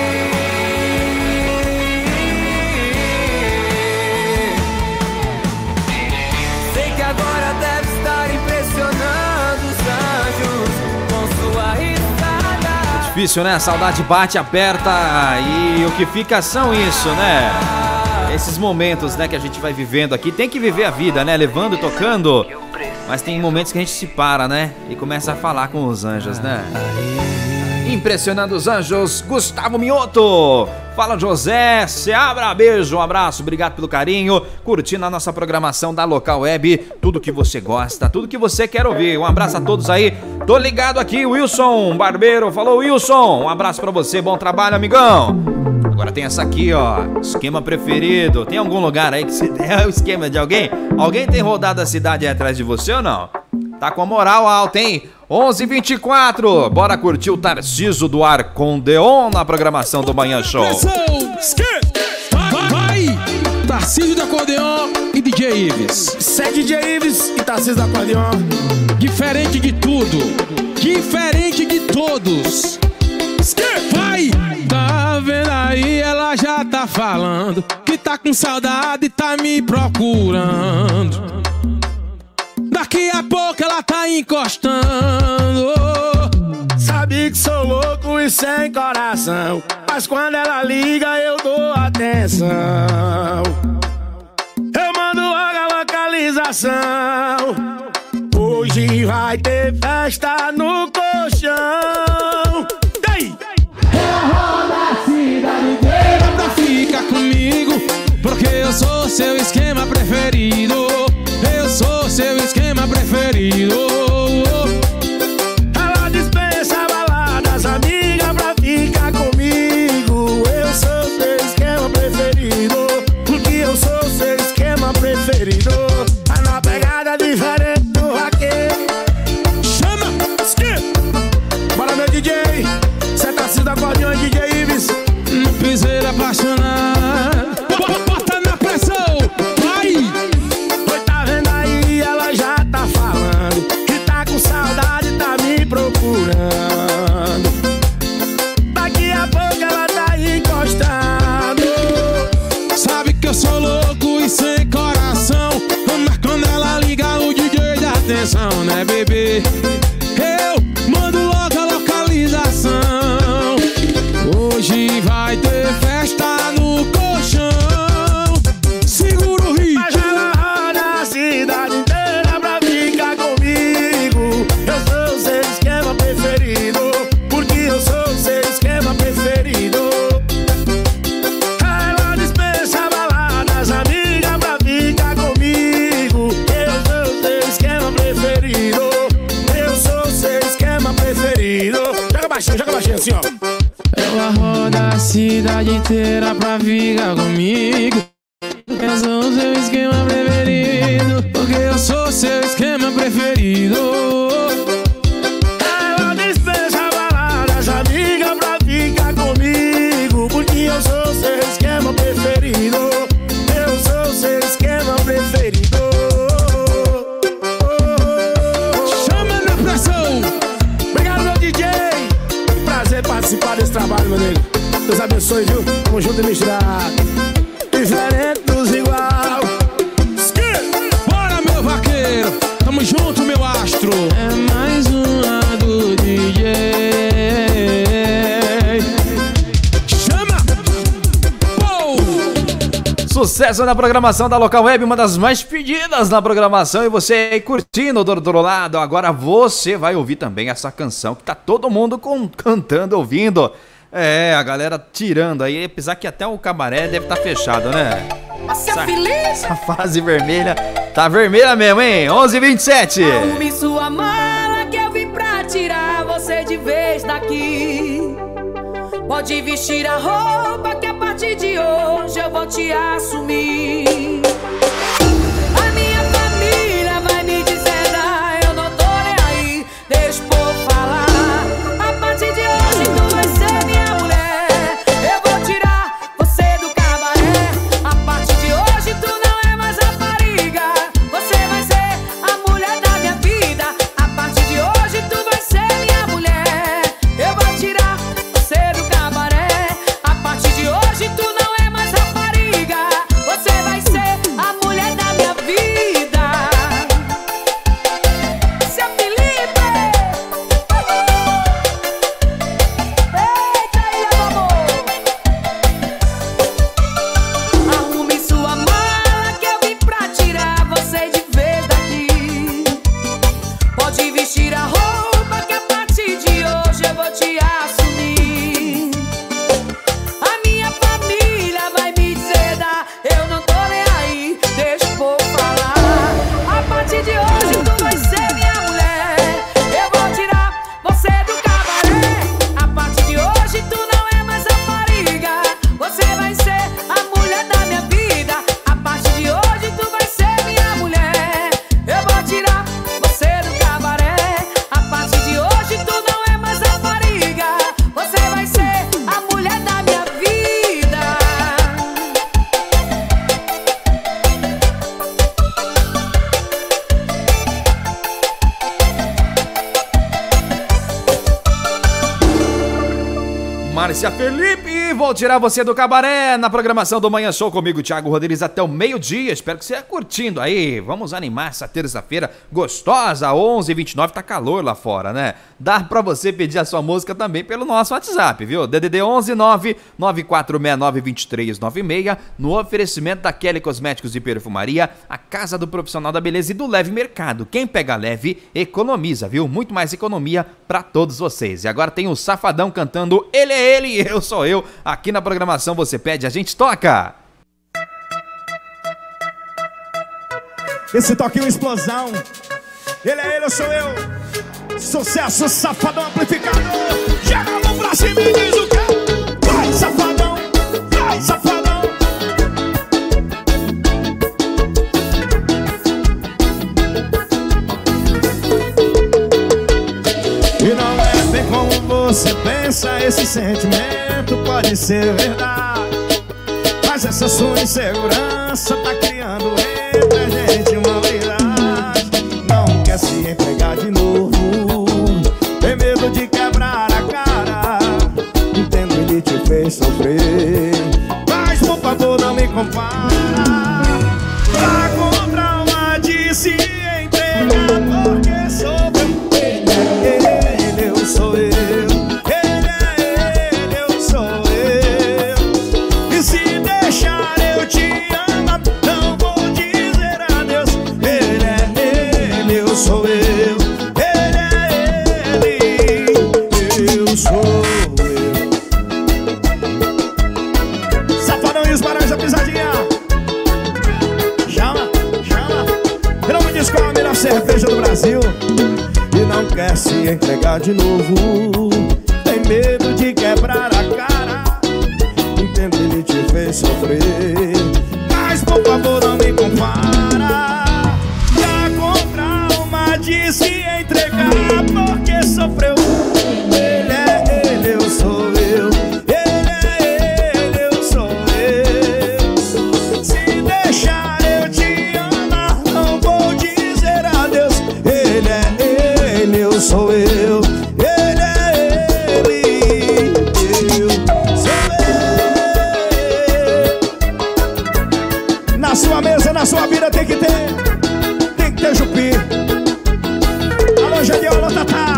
Agora deve estar impressionando os anjos com sua risada. É difícil, né? A saudade bate, aperta e o que fica são isso, né? Esses momentos, né, que a gente vai vivendo aqui. Tem que viver a vida, né? Levando e tocando. Mas tem momentos que a gente se para, né? E começa a falar com os anjos, né? Impressionando os anjos, Gustavo Mioto. Fala José, Seabra, beijo, um abraço, obrigado pelo carinho. Curtindo a nossa programação da Local Web. Tudo que você gosta, tudo que você quer ouvir. Um abraço a todos aí. Tô ligado aqui, Wilson Barbeiro. Falou, Wilson. Um abraço pra você, bom trabalho, amigão. Agora tem essa aqui, ó. Esquema preferido. Tem algum lugar aí que se der o esquema de alguém? Alguém tem rodado a cidade aí atrás de você ou não? Tá com a moral alta, hein? 11h24, bora curtir o Tarciso do Arcondeon na programação do Manhã Show. Vai! Tarciso do Acordeon e DJ Ives. Isso é DJ Ives e Tarciso do Acordeon. Diferente de tudo, diferente de todos. Vai! Tá vendo aí, ela já tá falando que tá com saudade e tá me procurando. Daqui a pouco ela tá encostando. Sabe que sou louco e sem coração, mas quando ela liga eu dou atenção. Eu mando a localização. Hoje vai ter festa no colchão. Daí! Roda a cidade inteira pra ficar comigo, porque eu sou seu esquema preferido. Eu sou seu esquema preferido. Ela dispensa baladas, amiga, pra ficar comigo. Eu sou seu esquema preferido, porque eu sou seu esquema preferido. Tá numa pegada diferente do vaqueiro. Chama! Bora, meu DJ. Cê tá se da cordinha, DJ Ives. No piseiro apaixonado. Bota na pressão. Vai! quer beber, eu mando logo a localização. Hoje vai ter festa no colchão. Segura o ritmo. Mas ela roda a cidade inteira pra ficar comigo. Eu sou o seu esquema preferido, porque eu sou o seu esquema preferido. Ela dispensa baladas, amiga, pra ficar comigo. Eu sou o seu esquema preferido. Eu sou o seu esquema preferido. Joga baixinho assim, ó. Ela roda a cidade inteira pra ficar comigo. Eu sou o seu esquema preferido, porque eu sou o seu esquema preferido. Ela dispensa baladas, amiga, pra ficar comigo, porque eu sou o seu esquema preferido. Eu sou o seu esquema preferido. Chama na pressão. Obrigado, meu DJ. Prazer participar desse trabalho, meu nego. Deus abençoe, viu? Tamo junto e misturado. Diferente dos igual. Bora, meu vaqueiro. Tamo junto, meu astro. É mais uma do DJ. Chama! Sucesso na programação da Local Web, uma das mais pedidas na programação. E você aí curtindo do outro lado. Agora você vai ouvir também essa canção que tá todo mundo cantando, ouvindo. É, a galera tirando aí, apesar que até o cabaré deve estar fechado, né? Essa fase vermelha tá vermelha mesmo, hein? 11h27. Arrume sua mala que eu vim pra tirar você de vez daqui. Pode vestir a roupa que a partir de hoje eu vou te assumir. A minha família vai me dizendo, eu não tô nem aí, deixa o povo falar. A partir de hoje tu vai ser minha mulher. Eu vou tirar você do cabaré. A partir de hoje tu não é mais rapariga. Você vai ser a mulher da minha vida. A partir de hoje tu vai ser minha mulher. Eu vou tirar você do cabaré. A partir de hoje tu não é mais rapariga. Você vai ser a mulher da minha vida. Seu Felipe. Eita, aí, meu amor. Arrume sua mala que eu vim pra tirar você de vez daqui. Pode vestir a roupa que a partir de hoje eu vou te assumir. A minha família vai me dizer, eu não tô nem aí, deixa o povo falar. A partir de hoje tu vai ser minha mulher. Eu vou tirar você do cabaré. A partir de hoje tu não é mais rapariga. Você vai ser a mulher da minha vida. A partir de hoje tu vai ser minha mulher. Eu vou tirar você do cabaré. A partir de hoje tu não é mais rapariga. Você vai ser a mulher da minha vida. Márcia Felipe, vou tirar você do cabaré na programação do Manhã Show comigo, Thiago Rodrigues, até o meio-dia. Espero que você esteja curtindo aí. Vamos animar essa terça-feira gostosa, 11h29, tá calor lá fora, né? Dá pra você pedir a sua música também pelo nosso WhatsApp, viu? DDD 11 99469 2396, no oferecimento da Kelly Cosméticos e Perfumaria, a casa do profissional da beleza e do Leve Mercado. Quem pega leve, economiza, viu? Muito mais economia pra todos vocês. E agora tem o Safadão cantando Ele é Ele e Eu Sou Eu. Aqui na programação você pede, a gente toca. Esse toquinho explosão. Ele é ele, eu sou eu. Sucesso, Safadão amplificado. Joga a mão pra cima e diz o quê? Vai, Safadão. Vai, Safadão. E não é bem como você pensa. Esse sentimento pode ser verdade, mas essa sua insegurança tá criando entre a gente uma unidade. Não quer se entregar de novo, tem medo de quebrar a cara. Entendo, ele te fez sofrer, mas por favor não me compara. Tá com trauma de se entregar, porque sou diz qual a melhor cerveja do Brasil e não quer se entregar de novo. Tem medo de quebrar a cara, entende, ele te fez sofrer. Mas por favor não me compara. Já com trauma de se entregar porque sofreu. Ele é ele, eu sou eu. Ele é ele, eu sou eu. Se deixar eu te amar, não vou dizer adeus. Ele é ele, eu sou eu. Ele é ele, eu sou eu. Na sua mesa, na sua vida tem que ter Jupi. Alô, Janiola, Tatá.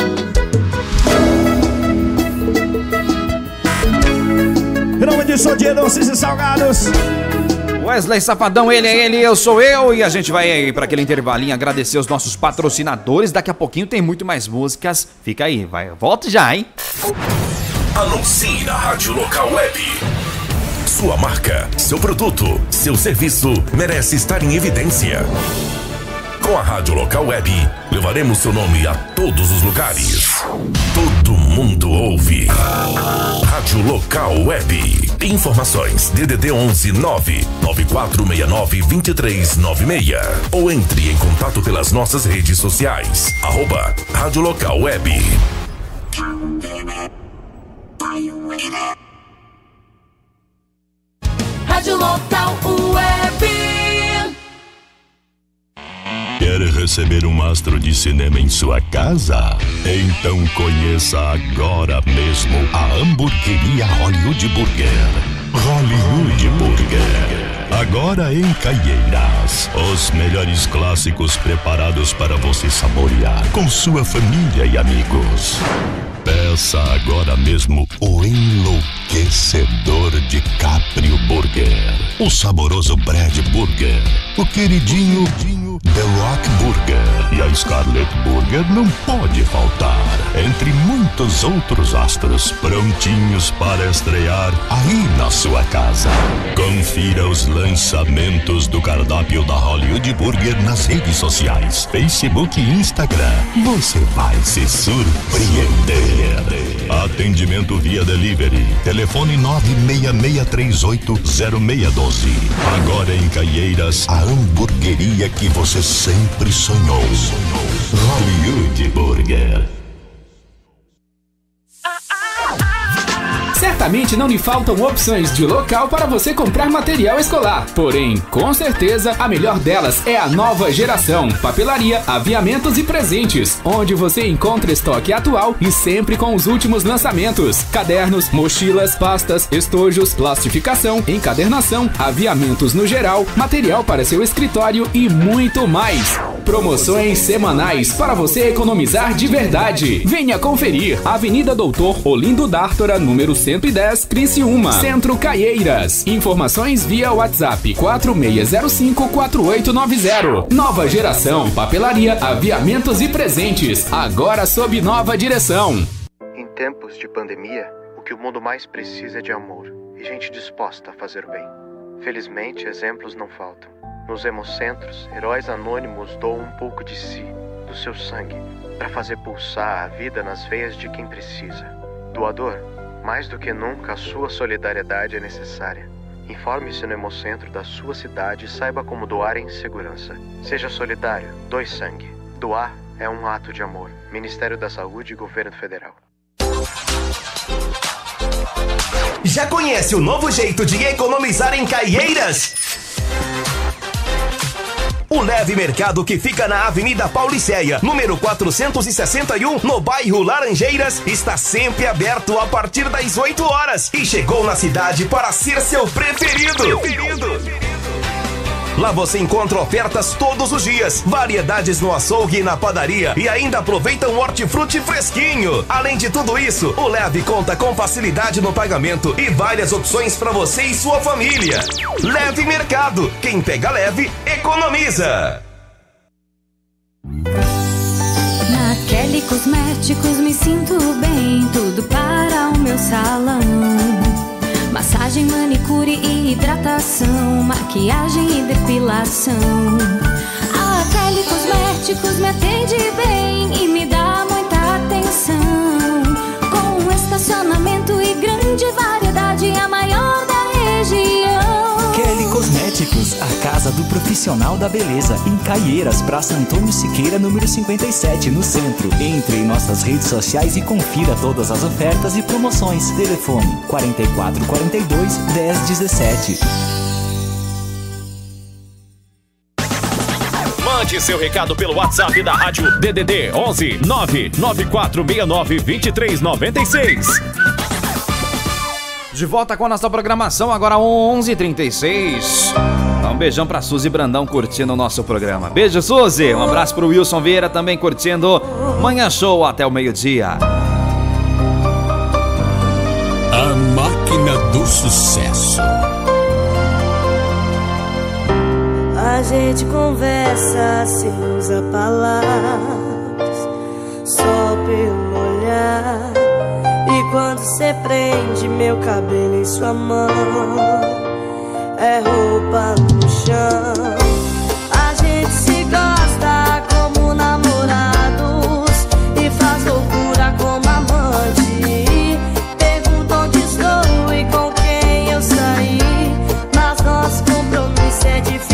Em nome de Sodier Doces e Salgados. Wesley Safadão, ele é ele, eu sou eu. E a gente vai aí para aquele intervalinho agradecer os nossos patrocinadores. Daqui a pouquinho tem muito mais músicas. Fica aí, vai, volta já, hein? Anuncie na Rádio Local Web. Sua marca, seu produto, seu serviço merece estar em evidência. Com a Rádio Local Web, levaremos seu nome a todos os lugares. Todo mundo ouve. Rádio Local Web. Informações DDD 11 99469 2396. Ou entre em contato pelas nossas redes sociais. @Rádio Local Web. Rádio Local Web. Quer receber um astro de cinema em sua casa? Então conheça agora mesmo a hamburgueria Hollywood Burger. Hollywood Burger. Agora em Caieiras. Os melhores clássicos preparados para você saborear com sua família e amigos. Peça agora mesmo o enlouquecedor DiCaprio Burger, o saboroso Brad Burger, o queridinho The Rock Burger e a Scarlet Burger não pode faltar, entre muitos outros astros prontinhos para estrear aí na sua casa. Confira os lançamentos do cardápio da Hollywood Burger nas redes sociais, Facebook e Instagram. Você vai se surpreender. Atendimento via delivery. Telefone 966380612. Agora em Caieiras, a hamburgueria que você sempre sonhou. Hollywood Burger. Certamente não lhe faltam opções de local para você comprar material escolar. Porém, com certeza, a melhor delas é a Nova Geração. Papelaria, aviamentos e presentes, onde você encontra estoque atual e sempre com os últimos lançamentos. Cadernos, mochilas, pastas, estojos, plastificação, encadernação, aviamentos no geral, material para seu escritório e muito mais. Promoções semanais para você economizar de verdade. Venha conferir. Avenida Doutor Olindo D'Ártora, número 110, Criciúma, Centro Caieiras. Informações via WhatsApp 4605-4890. Nova Geração, papelaria, aviamentos e presentes. Agora sob nova direção. Em tempos de pandemia, o que o mundo mais precisa é de amor e gente disposta a fazer o bem. Felizmente, exemplos não faltam. Nos hemocentros, heróis anônimos doam um pouco de si, do seu sangue, para fazer pulsar a vida nas veias de quem precisa. Doador, mais do que nunca a sua solidariedade é necessária. Informe-se no hemocentro da sua cidade e saiba como doar em segurança. Seja solidário, doe sangue. Doar é um ato de amor. Ministério da Saúde e Governo Federal. Já conhece o novo jeito de economizar em Caieiras? O Leve Mercado, que fica na Avenida Paulicéia, número 461, no bairro Laranjeiras, está sempre aberto a partir das 8 horas e chegou na cidade para ser seu preferido. Lá você encontra ofertas todos os dias, variedades no açougue e na padaria e ainda aproveita um hortifruti fresquinho. Além de tudo isso, o Leve conta com facilidade no pagamento e várias opções para você e sua família. Leve Mercado, quem pega leve, economiza. Na Kelly Cosméticos me sinto bem, tudo para o meu salão. Massagem, manicure e hidratação, maquiagem e depilação. A Kelly Cosméticos me atende bem e me dá muita atenção. Com um estacionamento e grande variedade, a maior da região. Kelly Cosméticos, a casa do profissional da beleza, em Caieiras, Praça Antônio Siqueira, número 57, no centro. Entre em nossas redes sociais e confira todas as ofertas e promoções. Telefone 4442 1017. Mande seu recado pelo WhatsApp da rádio DDD 11 99469 2396. De volta com a nossa programação, agora 11h36. Um beijão pra Suzy Brandão curtindo o nosso programa. Beijo, Suzy. Um abraço pro Wilson Vieira também curtindo Manhã Show até o meio-dia. A máquina do sucesso. A gente conversa sem usar palavras, só pelo olhar. E quando cê prende meu cabelo em sua mão, é roupa no chão. A gente se gosta como namorados e faz loucura como amante. Pergunta onde estou e com quem eu saí, mas nosso compromisso é edificante.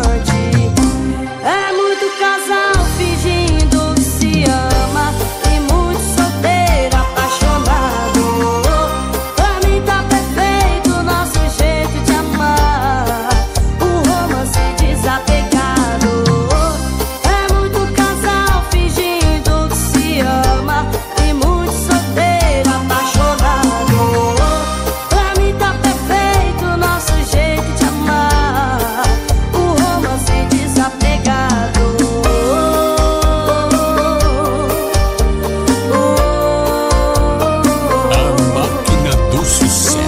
É muito casal fingindo que se ama e muito solteiro apaixonado. Pra mim tá perfeito o nosso jeito de amar, um romance desapegado. É muito casal fingindo que se ama e muito solteiro apaixonado. Pra mim tá perfeito o nosso jeito de amar, um romance desapegado. A máquina do sucesso.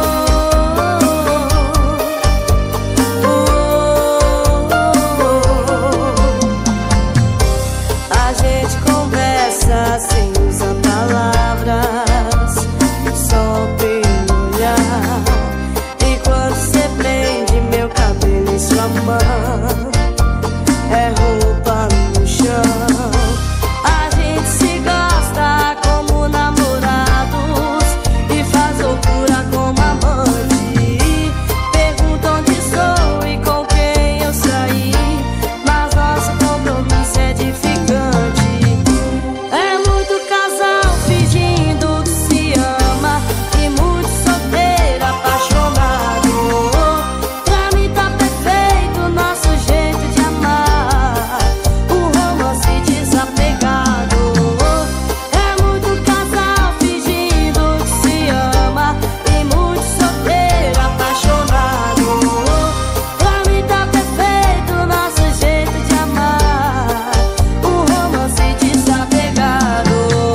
A gente conversa sem usar palavras, só pelo olhar. E quando cê prende meu cabelo em sua mão, é roupa no chão. A gente se gosta como namorados e faz loucura como amante. Pergunta onde sou e com quem eu saí, mas nosso compromisso é edificante. É muito casal fingindo que se ama e muito solteiro apaixonado. Pra mim tá perfeito o nosso jeito de amar, um romance desapegado. É muito casal fingindo que se ama e muito solteiro apaixonado. Pra mim tá perfeito o nosso jeito de amar, um romance desapegado.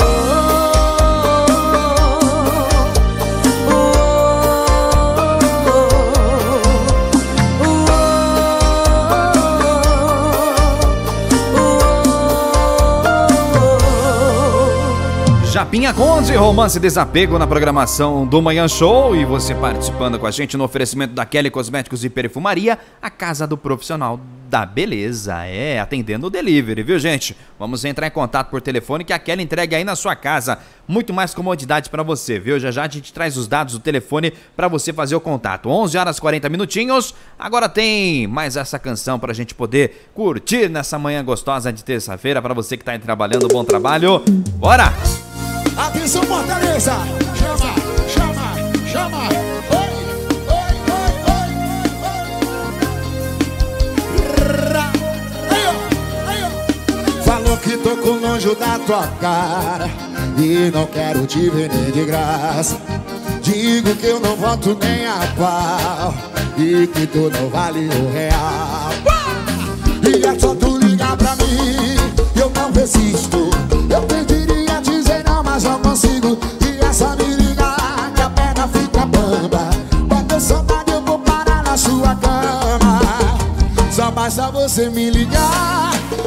Japinha Conde, Romance e Desapego na programação do Manhã Show. E você participando com a gente no oferecimento da Kelly Cosméticos e Perfumaria, a casa do profissional da beleza. É, atendendo o delivery, viu, gente? Vamos entrar em contato por telefone que a Kelly entrega aí na sua casa. Muito mais comodidade pra você, viu? Já já a gente traz os dados do telefone pra você fazer o contato. 11h40. Agora tem mais essa canção pra gente poder curtir nessa manhã gostosa de terça-feira. Pra você que tá aí trabalhando, bom trabalho. Bora! Atenção, Fortaleza! Chama! Falou que tô com nojo da tua cara e não quero te ver nem de graça. Digo que eu não volto nem a pau e que tu não vale um real. E é só tu ligar pra mim, eu não resisto. Eu pediria dizer não, mas não consigo. E é só me ligar que a perna fica bamba. Quando eu saudade eu vou parar na sua cama. Só basta você me ligar.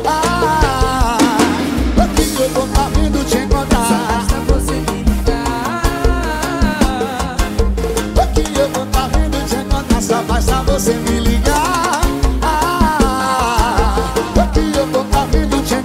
Aqui eu tô vindo te encontrar. Só basta você me ligar. Aqui eu tô vindo te encontrar. Só basta você me ligar. Aqui eu tô vindo te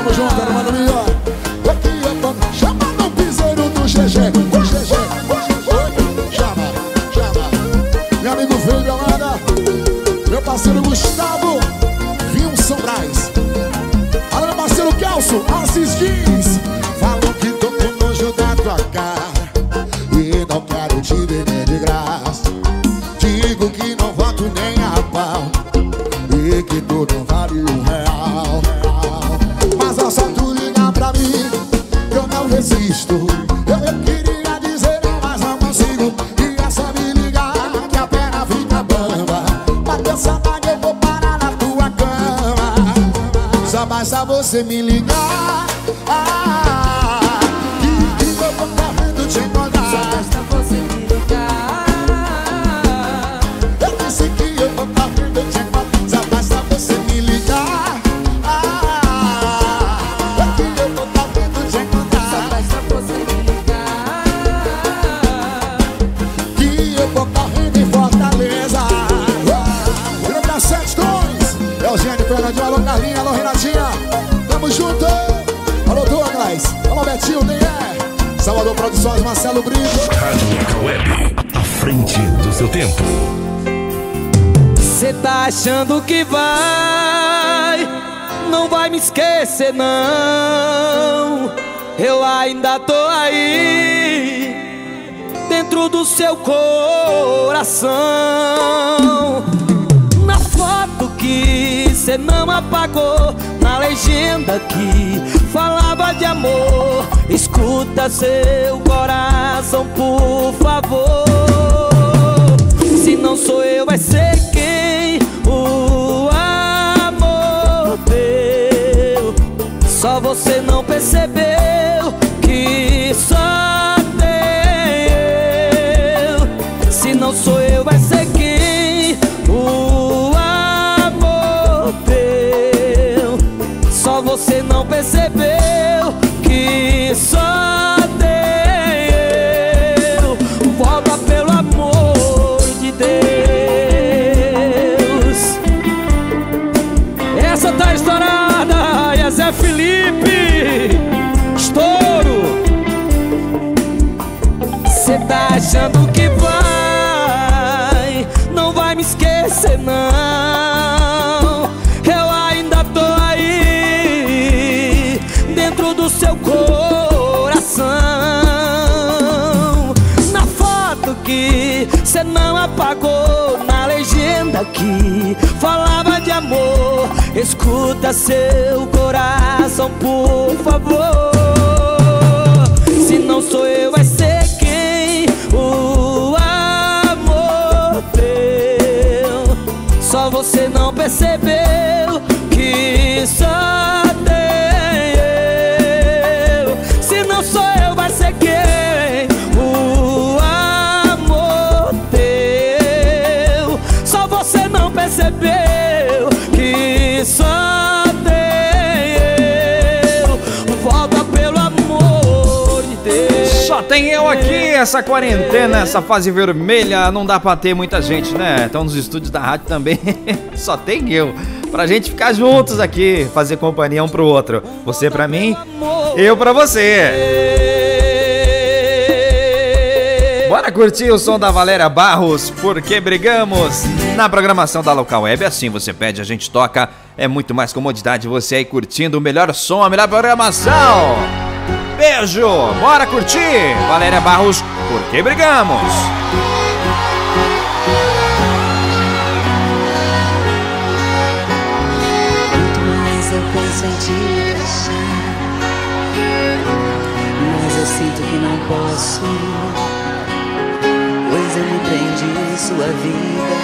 Tamo junto, irmão minha. Aqui eu tô chamando o piseiro do GG. O GG, chama. Meu amigo Veio Belanda, meu parceiro Gustavo, Wilson Braz. Alô, meu parceiro Kelso, Assis Jeans. Falam que tô com nojo da tua cara e não quero te ver nem de graça. Digo que não voto nem a pau e que tu não vale R$1. Mas é só tu ligar pra mim que eu não resisto. Eu queria dizer não, mas não consigo. E é só me ligar que a perna fica bamba. Bateu saudade, eu vou parar na tua cama. Só basta você me ligar. Que eu tô correndo te encontrar. Só basta você me ligar. Eu disse que eu tô correndo te encontrar. Só basta você me ligar. Que eu tô correndo te encontrar. Só basta você me ligar. Que eu tô correndo em Fortaleza. Grupo das 7 tons. É o Gênio, Fernandinho, alô Carlinha, alô Renatinha. Tamo junto. Alô Douglas, alô Betinho, nem é. Salvador Produções, Marcelo Brito. Rádio Local Web, à frente do seu tempo. Cê tá achando que não vai me esquecer não. Eu ainda tô aí, dentro do seu coração. Na foto que cê não apagou, na legenda que falava de amor, escuta seu coração, por favor. Se não sou eu, vai ser quem? O amor teu. Só você não percebeu que só tem eu. Se não sou eu, vai ser quem? O amor teu. Só você não percebeu que só tem eu. Volta pelo amor de Deus. Essa tá estourada, e a Zé Felipe, estouro. Cê tá achando que não vai me esquecer não. Eu ainda tô aí, dentro do seu coração. Na foto que cê não apagou, na legenda que falava de amor, escuta seu coração, por favor. Se não sou eu, vai ser quem? O amor teu. Só você não percebeu que só tem eu. Se não sou eu, vai ser quem? O amor teu. Só você não percebeu que só tem eu. Volta pelo amor de Deus. Só tem eu aqui, essa quarentena, essa fase vermelha, não dá pra ter muita gente, né? Então nos estúdios da rádio também só tem eu. Pra gente ficar juntos aqui, fazer companhia um pro outro. Você pra mim, eu pra você. Bora curtir o som da Valéria Barros, Porque Brigamos, na programação da Local Web. Assim você pede, a gente toca. É muito mais comodidade você aí curtindo o melhor som, a melhor programação. Beijo, bora curtir Valéria Barros, Porque Brigamos. Quanto mais eu penso em te deixar, mas eu sinto que não posso, pois eu me prendi em sua vida,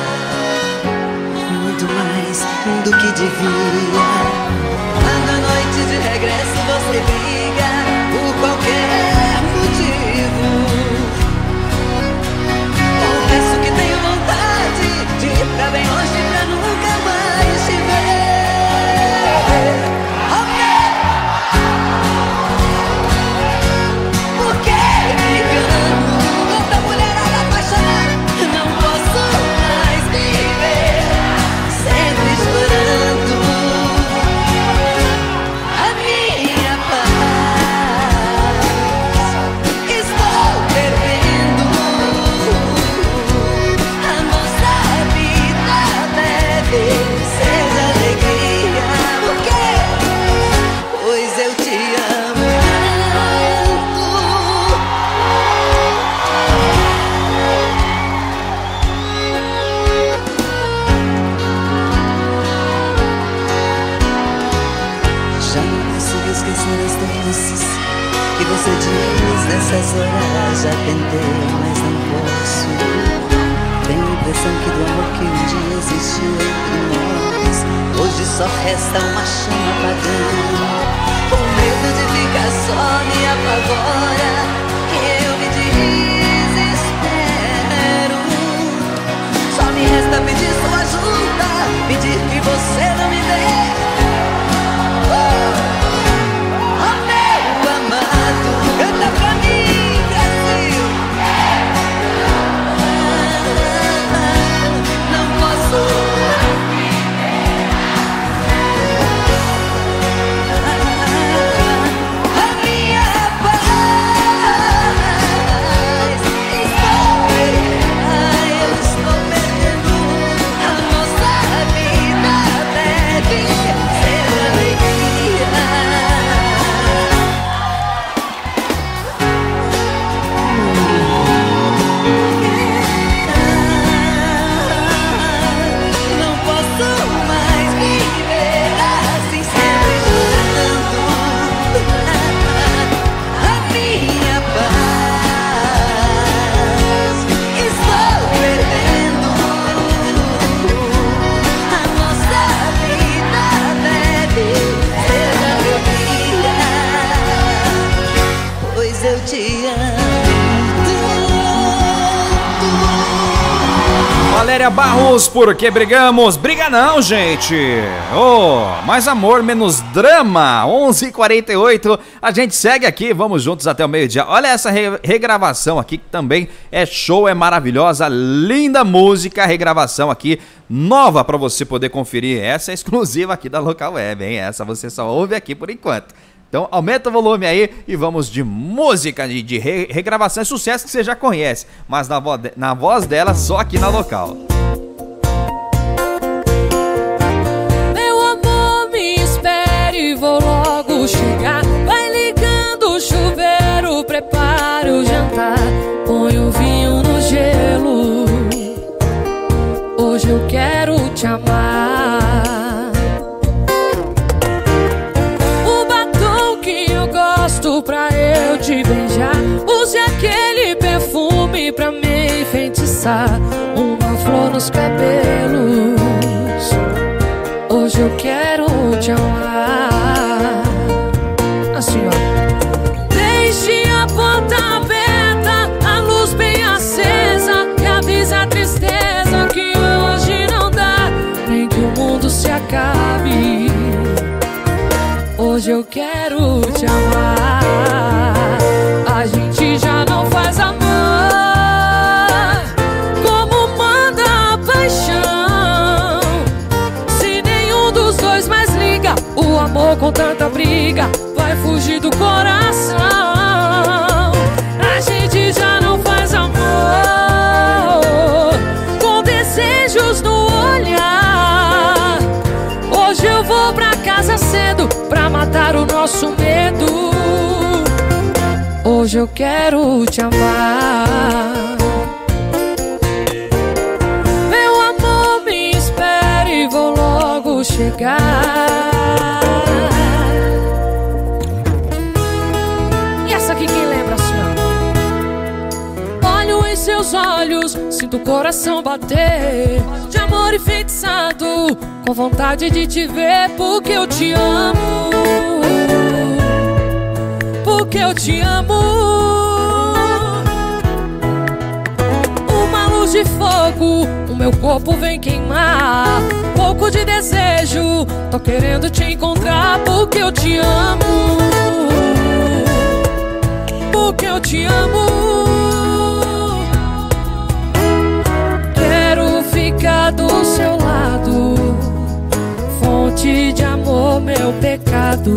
muito mais do que devia. Quando à noite de regresso você briga por qualquer motivo, confesso que tenho vontade de ir pra bem longe pra nunca mais te ver. Porque brigando, outra mulherada apaixonada, não posso mais viver sempre chorando. A esquecer as doenças que você diz nessas horas. Já tentei, mas não posso. Tenho a impressão que do amor que um dia existiu entre nós, hoje só resta uma chama apagando. O medo de ficar só me apavora e eu me desespero. Só me resta pedir sua ajuda, pedir que você não me dê. Oh meu amado, canta pra mim, Brasil. Não posso. Valéria Barros, por que brigamos? Briga não, gente! Oh, mais amor, menos drama. 11h48, a gente segue aqui, vamos juntos até o meio-dia. Olha essa regravação aqui, que também é show, é maravilhosa, linda música, regravação aqui, nova pra você poder conferir. Essa é exclusiva aqui da Local Web, hein? Essa você só ouve aqui por enquanto. Então aumenta o volume aí e vamos de música, de regravação, é sucesso que você já conhece, mas na voz dela só aqui na Local. Meu amor, me espere, vou logo chegar. Vai ligando o chuveiro, prepare o jantar, põe o vinho no gelo. Hoje eu quero te amar. Pra eu te beijar, use aquele perfume pra me enfeitiçar, uma flor nos cabelos. Hoje eu quero te amar. Assim, ó. Deixe a porta aberta, a luz bem acesa, e avisa a tristeza que hoje não dá, nem que o mundo se acabe. Hoje eu quero te amar. A gente já não faz amor como manda a paixão. Se nenhum dos dois mais liga, o amor com tanta briga vai fugir do coração. A gente já não faz amor com desejos no olhar. Hoje eu vou pra casa cedo pra matar o nosso medo. Hoje eu quero te amar. Meu amor, me espere, vou logo chegar. E essa aqui quem lembra, senhor? Olho em seus olhos, sinto o coração bater, de amor enfeitiçado, com vontade de te ver, porque eu te amo. Porque eu te amo. Uma luz de fogo, o meu corpo vem queimar, pouco de desejo, tô querendo te encontrar, porque eu te amo. Porque eu te amo. Quero ficar do seu lado, fonte de amor, meu pecado.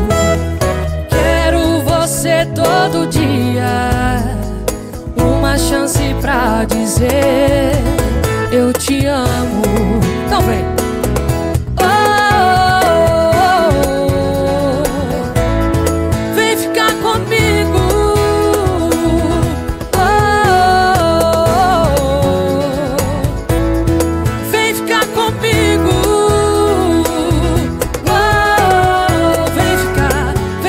Quero você todo dia, uma chance pra dizer eu te amo. Então vem. Vem ficar comigo. Vem ficar comigo. Vem ficar.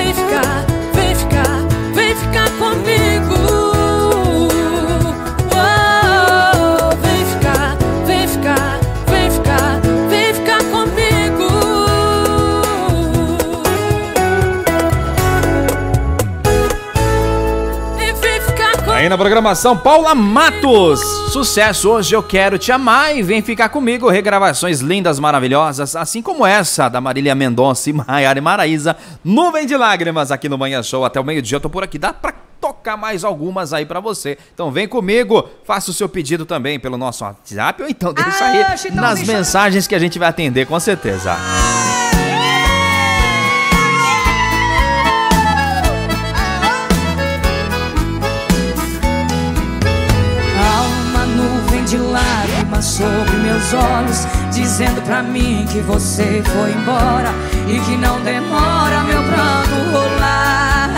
na programação, Paula Matos. Sucesso, hoje eu quero te amar e vem ficar comigo. Regravações lindas, maravilhosas, assim como essa da Marília Mendonça e Maiara e Maraísa. Nuvem de Lágrimas aqui no Manhã Show. Até o meio-dia eu tô por aqui. Dá pra tocar mais algumas aí pra você. Então vem comigo, faça o seu pedido também pelo nosso WhatsApp ou então deixa aí nas mensagens que a gente vai atender com certeza. De lágrimas sobre meus olhos, dizendo pra mim que você foi embora e que não demora meu pranto rolar.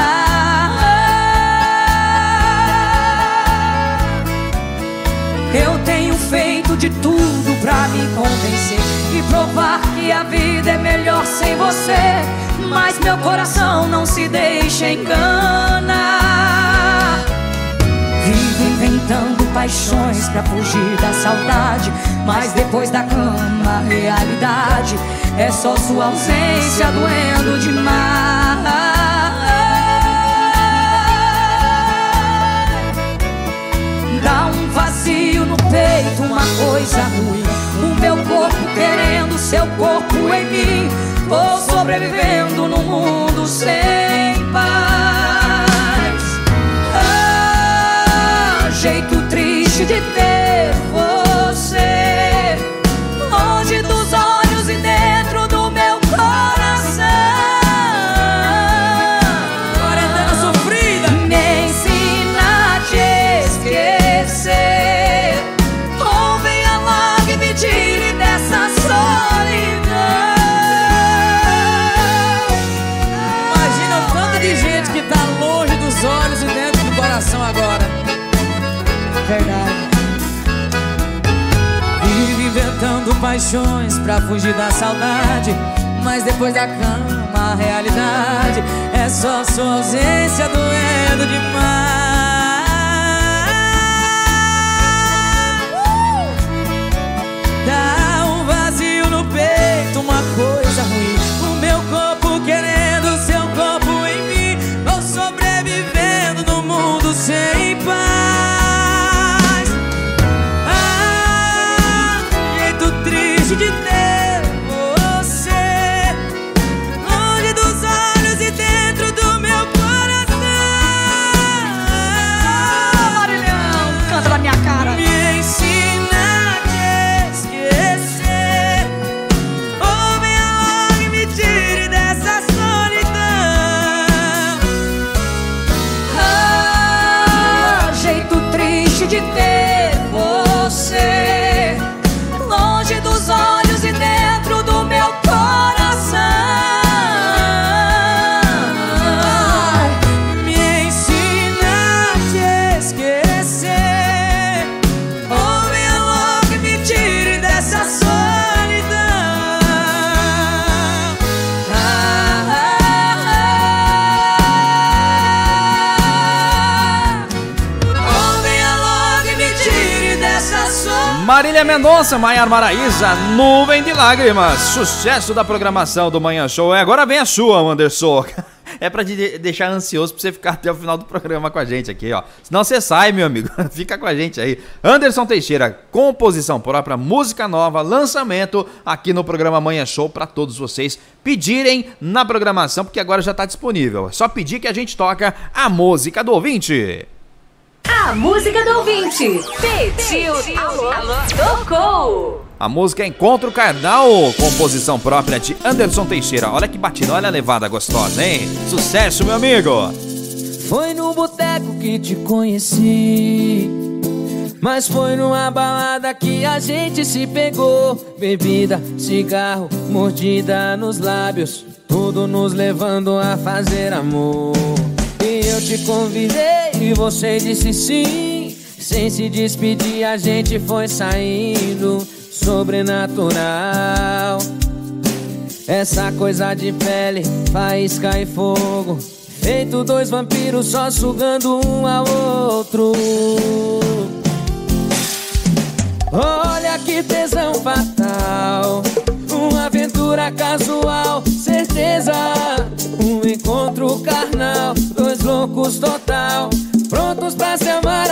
Eu tenho feito de tudo pra me convencer e provar que a vida é melhor sem você, mas meu coração não se deixa enganar. Vivo inventando paixões pra fugir da saudade, mas depois da cama a realidade é só sua ausência doendo demais. Dá um vazio no peito, uma coisa ruim, o meu corpo querendo seu corpo em mim. Vou sobrevivendo num mundo sem paz. Jeito triste de ter você longe dos olhos e dentro do meu coração. Quarentena sofrida. Me ensina a te esquecer, ou venha logo e me tire dessa solidão. Imagina o tanto de gente que tá longe dos olhos e dentro do coração agora. Verdade. Vive inventando paixões pra fugir da saudade, mas depois da cama a realidade é só sua ausência doendo demais. Dá um vazio no peito, uma coisa ruim, o meu corpo querendo seu corpo em mim. Vou sobrevivendo no mundo sem paz. De ter você longe dos olhos e dentro do meu coração. Marilhão, canta na minha cara. Me ensina a te esquecer, ou venha logo e me tire dessa solidão. Jeito triste de ter você longe dos olhos e dentro do meu coração. Me ensina a te esquecer, ou venha logo e me tire dessa solidão. Ou venha logo e me tire dessa solidão. Marília Mendonça, Maiara Maraísa, Nuvem de Lágrimas. Sucesso da programação do Manhã Show. Agora vem a sua, Anderson. É pra te deixar ansioso pra você ficar até o final do programa com a gente aqui, ó. Senão você sai, meu amigo. Fica com a gente aí. Anderson Teixeira, composição própria, música nova, lançamento aqui no programa Manhã Show pra todos vocês pedirem na programação, porque agora já tá disponível. É só pedir que a gente toca a música do ouvinte. A música do ouvinte. Pediu. Alô, tocou. A música é Encontro Carnal, composição própria de Anderson Teixeira. Olha que batida, olha a levada gostosa, hein? Sucesso, meu amigo! Foi no boteco que te conheci, mas foi numa balada que a gente se pegou. Bebida, cigarro, mordida nos lábios, tudo nos levando a fazer amor. E eu te convidei e você disse sim. Sem se despedir a gente foi saindo. Sobrenatural, essa coisa de pele, faísca e fogo, feito dois vampiros só sugando um ao outro. Olha que tesão fatal, uma aventura casual, certeza, um encontro carnal, dois loucos total, prontos pra se amar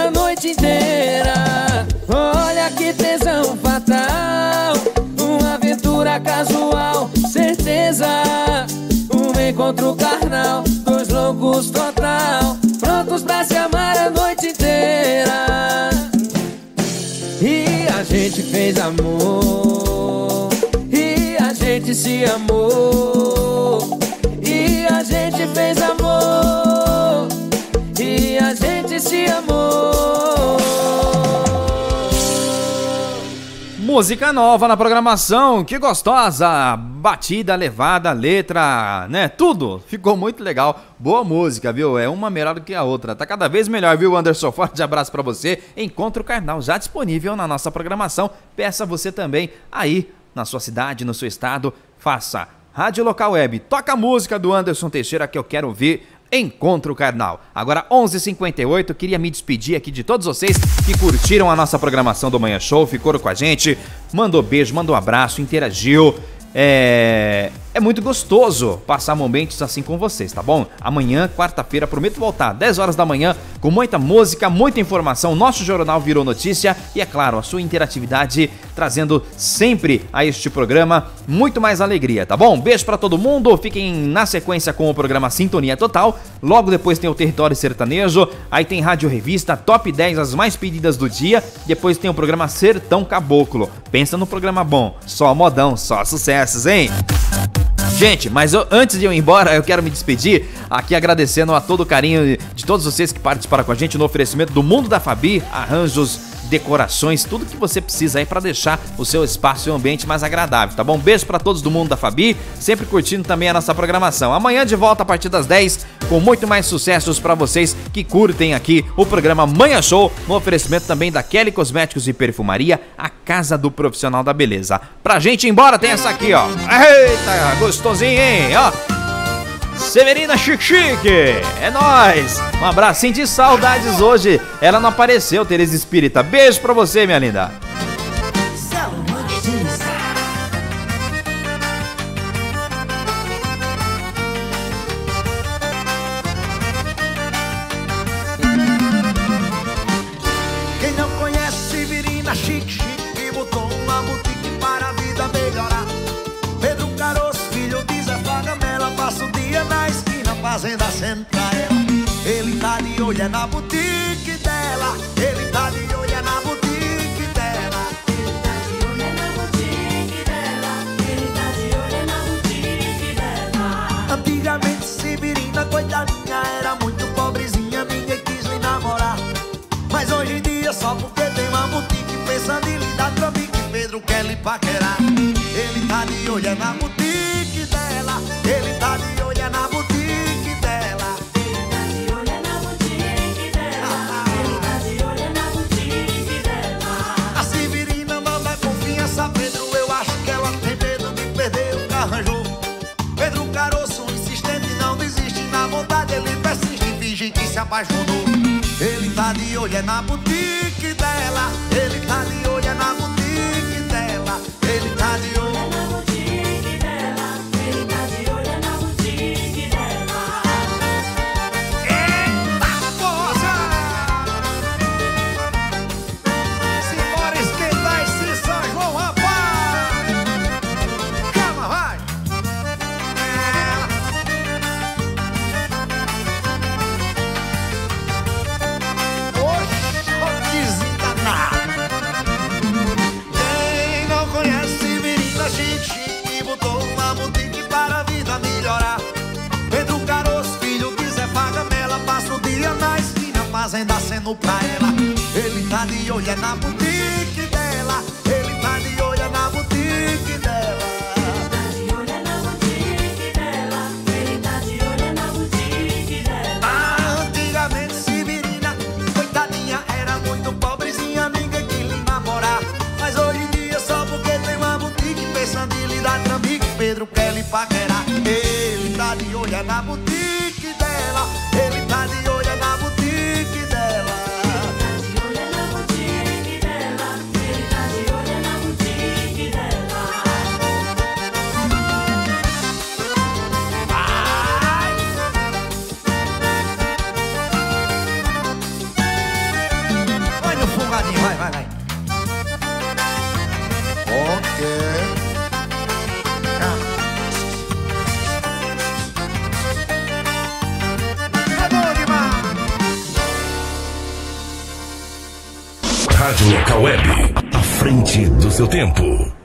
loucura casual, certeza. Um encontro carnal, dois loucos total, prontos pra se amar a noite inteira. E a gente fez amor, e a gente se amou. E a gente fez amor, e a gente se amou. Música nova na programação, que gostosa! Batida, levada, letra, né? Tudo ficou muito legal. Boa música, viu? É uma melhor do que a outra. Tá cada vez melhor, viu, Anderson? Forte abraço pra você. Encontro Carnal já disponível na nossa programação. Peça você também aí na sua cidade, no seu estado. Faça Rádio Local Web. Toca a música do Anderson Teixeira que eu quero ouvir. Encontro Carnal. Agora 11h58, queria me despedir aqui de todos vocês que curtiram a nossa programação do Manhã Show, ficaram com a gente, mandou beijo, mandou abraço, interagiu. É muito gostoso passar momentos assim com vocês, tá bom? Amanhã, quarta-feira, prometo voltar 10 horas da manhã com muita música, muita informação. Nosso jornal virou notícia e, é claro, a sua interatividade trazendo sempre a este programa muito mais alegria, tá bom? Beijo pra todo mundo, fiquem na sequência com o programa Sintonia Total. Logo depois tem o Território Sertanejo, aí tem Rádio Revista, Top 10, as mais pedidas do dia. Depois tem o programa Sertão Caboclo. Pensa no programa bom, só modão, só sucessos, hein? Gente, mas antes de eu ir embora, eu quero me despedir aqui agradecendo a todo o carinho de todos vocês que participaram com a gente no oferecimento do Mundo da Fabi, arranjos, decorações, tudo que você precisa aí pra deixar o seu espaço e o ambiente mais agradável, tá bom? Beijo pra todos do Mundo da Fabi, sempre curtindo também a nossa programação. Amanhã de volta a partir das 10 com muito mais sucessos pra vocês que curtem aqui o programa Manhã Show, no oferecimento também da Kelly Cosméticos e Perfumaria, a casa do profissional da beleza. Pra gente ir embora tem essa aqui, ó. Eita, gostosinho, hein? Ó. Severina Chique Chique, é nóis! Um abraço, senti saudades hoje. Ela não apareceu, Tereza Espírita. Beijo pra você, minha linda. Quem não conhece Severina Chique Chique botou uma boutique para a vida melhorar. Pedro Caroço, filho de Zé Fagamela, passa o dia na esquina fazendo aceno pra ela. Ele tá de olho na boutique dela. Ele tá de olho na boutique dela. Ele tá de olho na boutique dela. Ele tá de olho na boutique dela. Antigamente Severina, coitadinha, era muito pobrezinha, ninguém quis lhe namorar. Mas hoje em dia, só porque tem uma boutique, pensando em lhe dar trambique, Pedro quer lhe paquerar. Ele tá de olho na boutique dela. Ele tá de olho na boutique dela. Ele tá de olho na boutique dela. Ele tá de olho na boutique dela. A Severina não dá confiança, Pedro, eu acho que ela tem medo de perder o que arranjou. Pedro Caroço, insistente, não desiste, na vontade ele persiste e finge que se apaixonou. Ele tá de olho na boutique dela. Ele tá de olho na boutique dela. Ele tá de olho na boutique dela. Ele tá de olho na boutique dela. Eita porra! Simbora esquentar esse São João, rapaz! Calma, vai! Quem não conhece Severina Chique Chique botou uma boutique para a vida melhorar. Pedro Caroço, filho de Zé Fagamela, passa o dia na esquina fazendo aceno pra ela. Ele tá de olho na boutique dela. Ele tá de olho na boutique dela. Ele tá de olho na boutique dela. Ele tá de olho na boutique dela. Antigamente Severina, coitadinha, era muito pobrezinha, ninguém quis lhe namorar. Mas hoje em dia, só porque tem uma boutique, pensando em lhe dar trambique, Pedro quer lhe paquerar. Ele tá de olho na boutique dela. Ele tá de olho na boutique dela. Ele tá de olho na boutique dela. Ele tá de olho na boutique dela. Vai no fungadinho, vai. Ok. Rádio Local Web, à frente do seu tempo.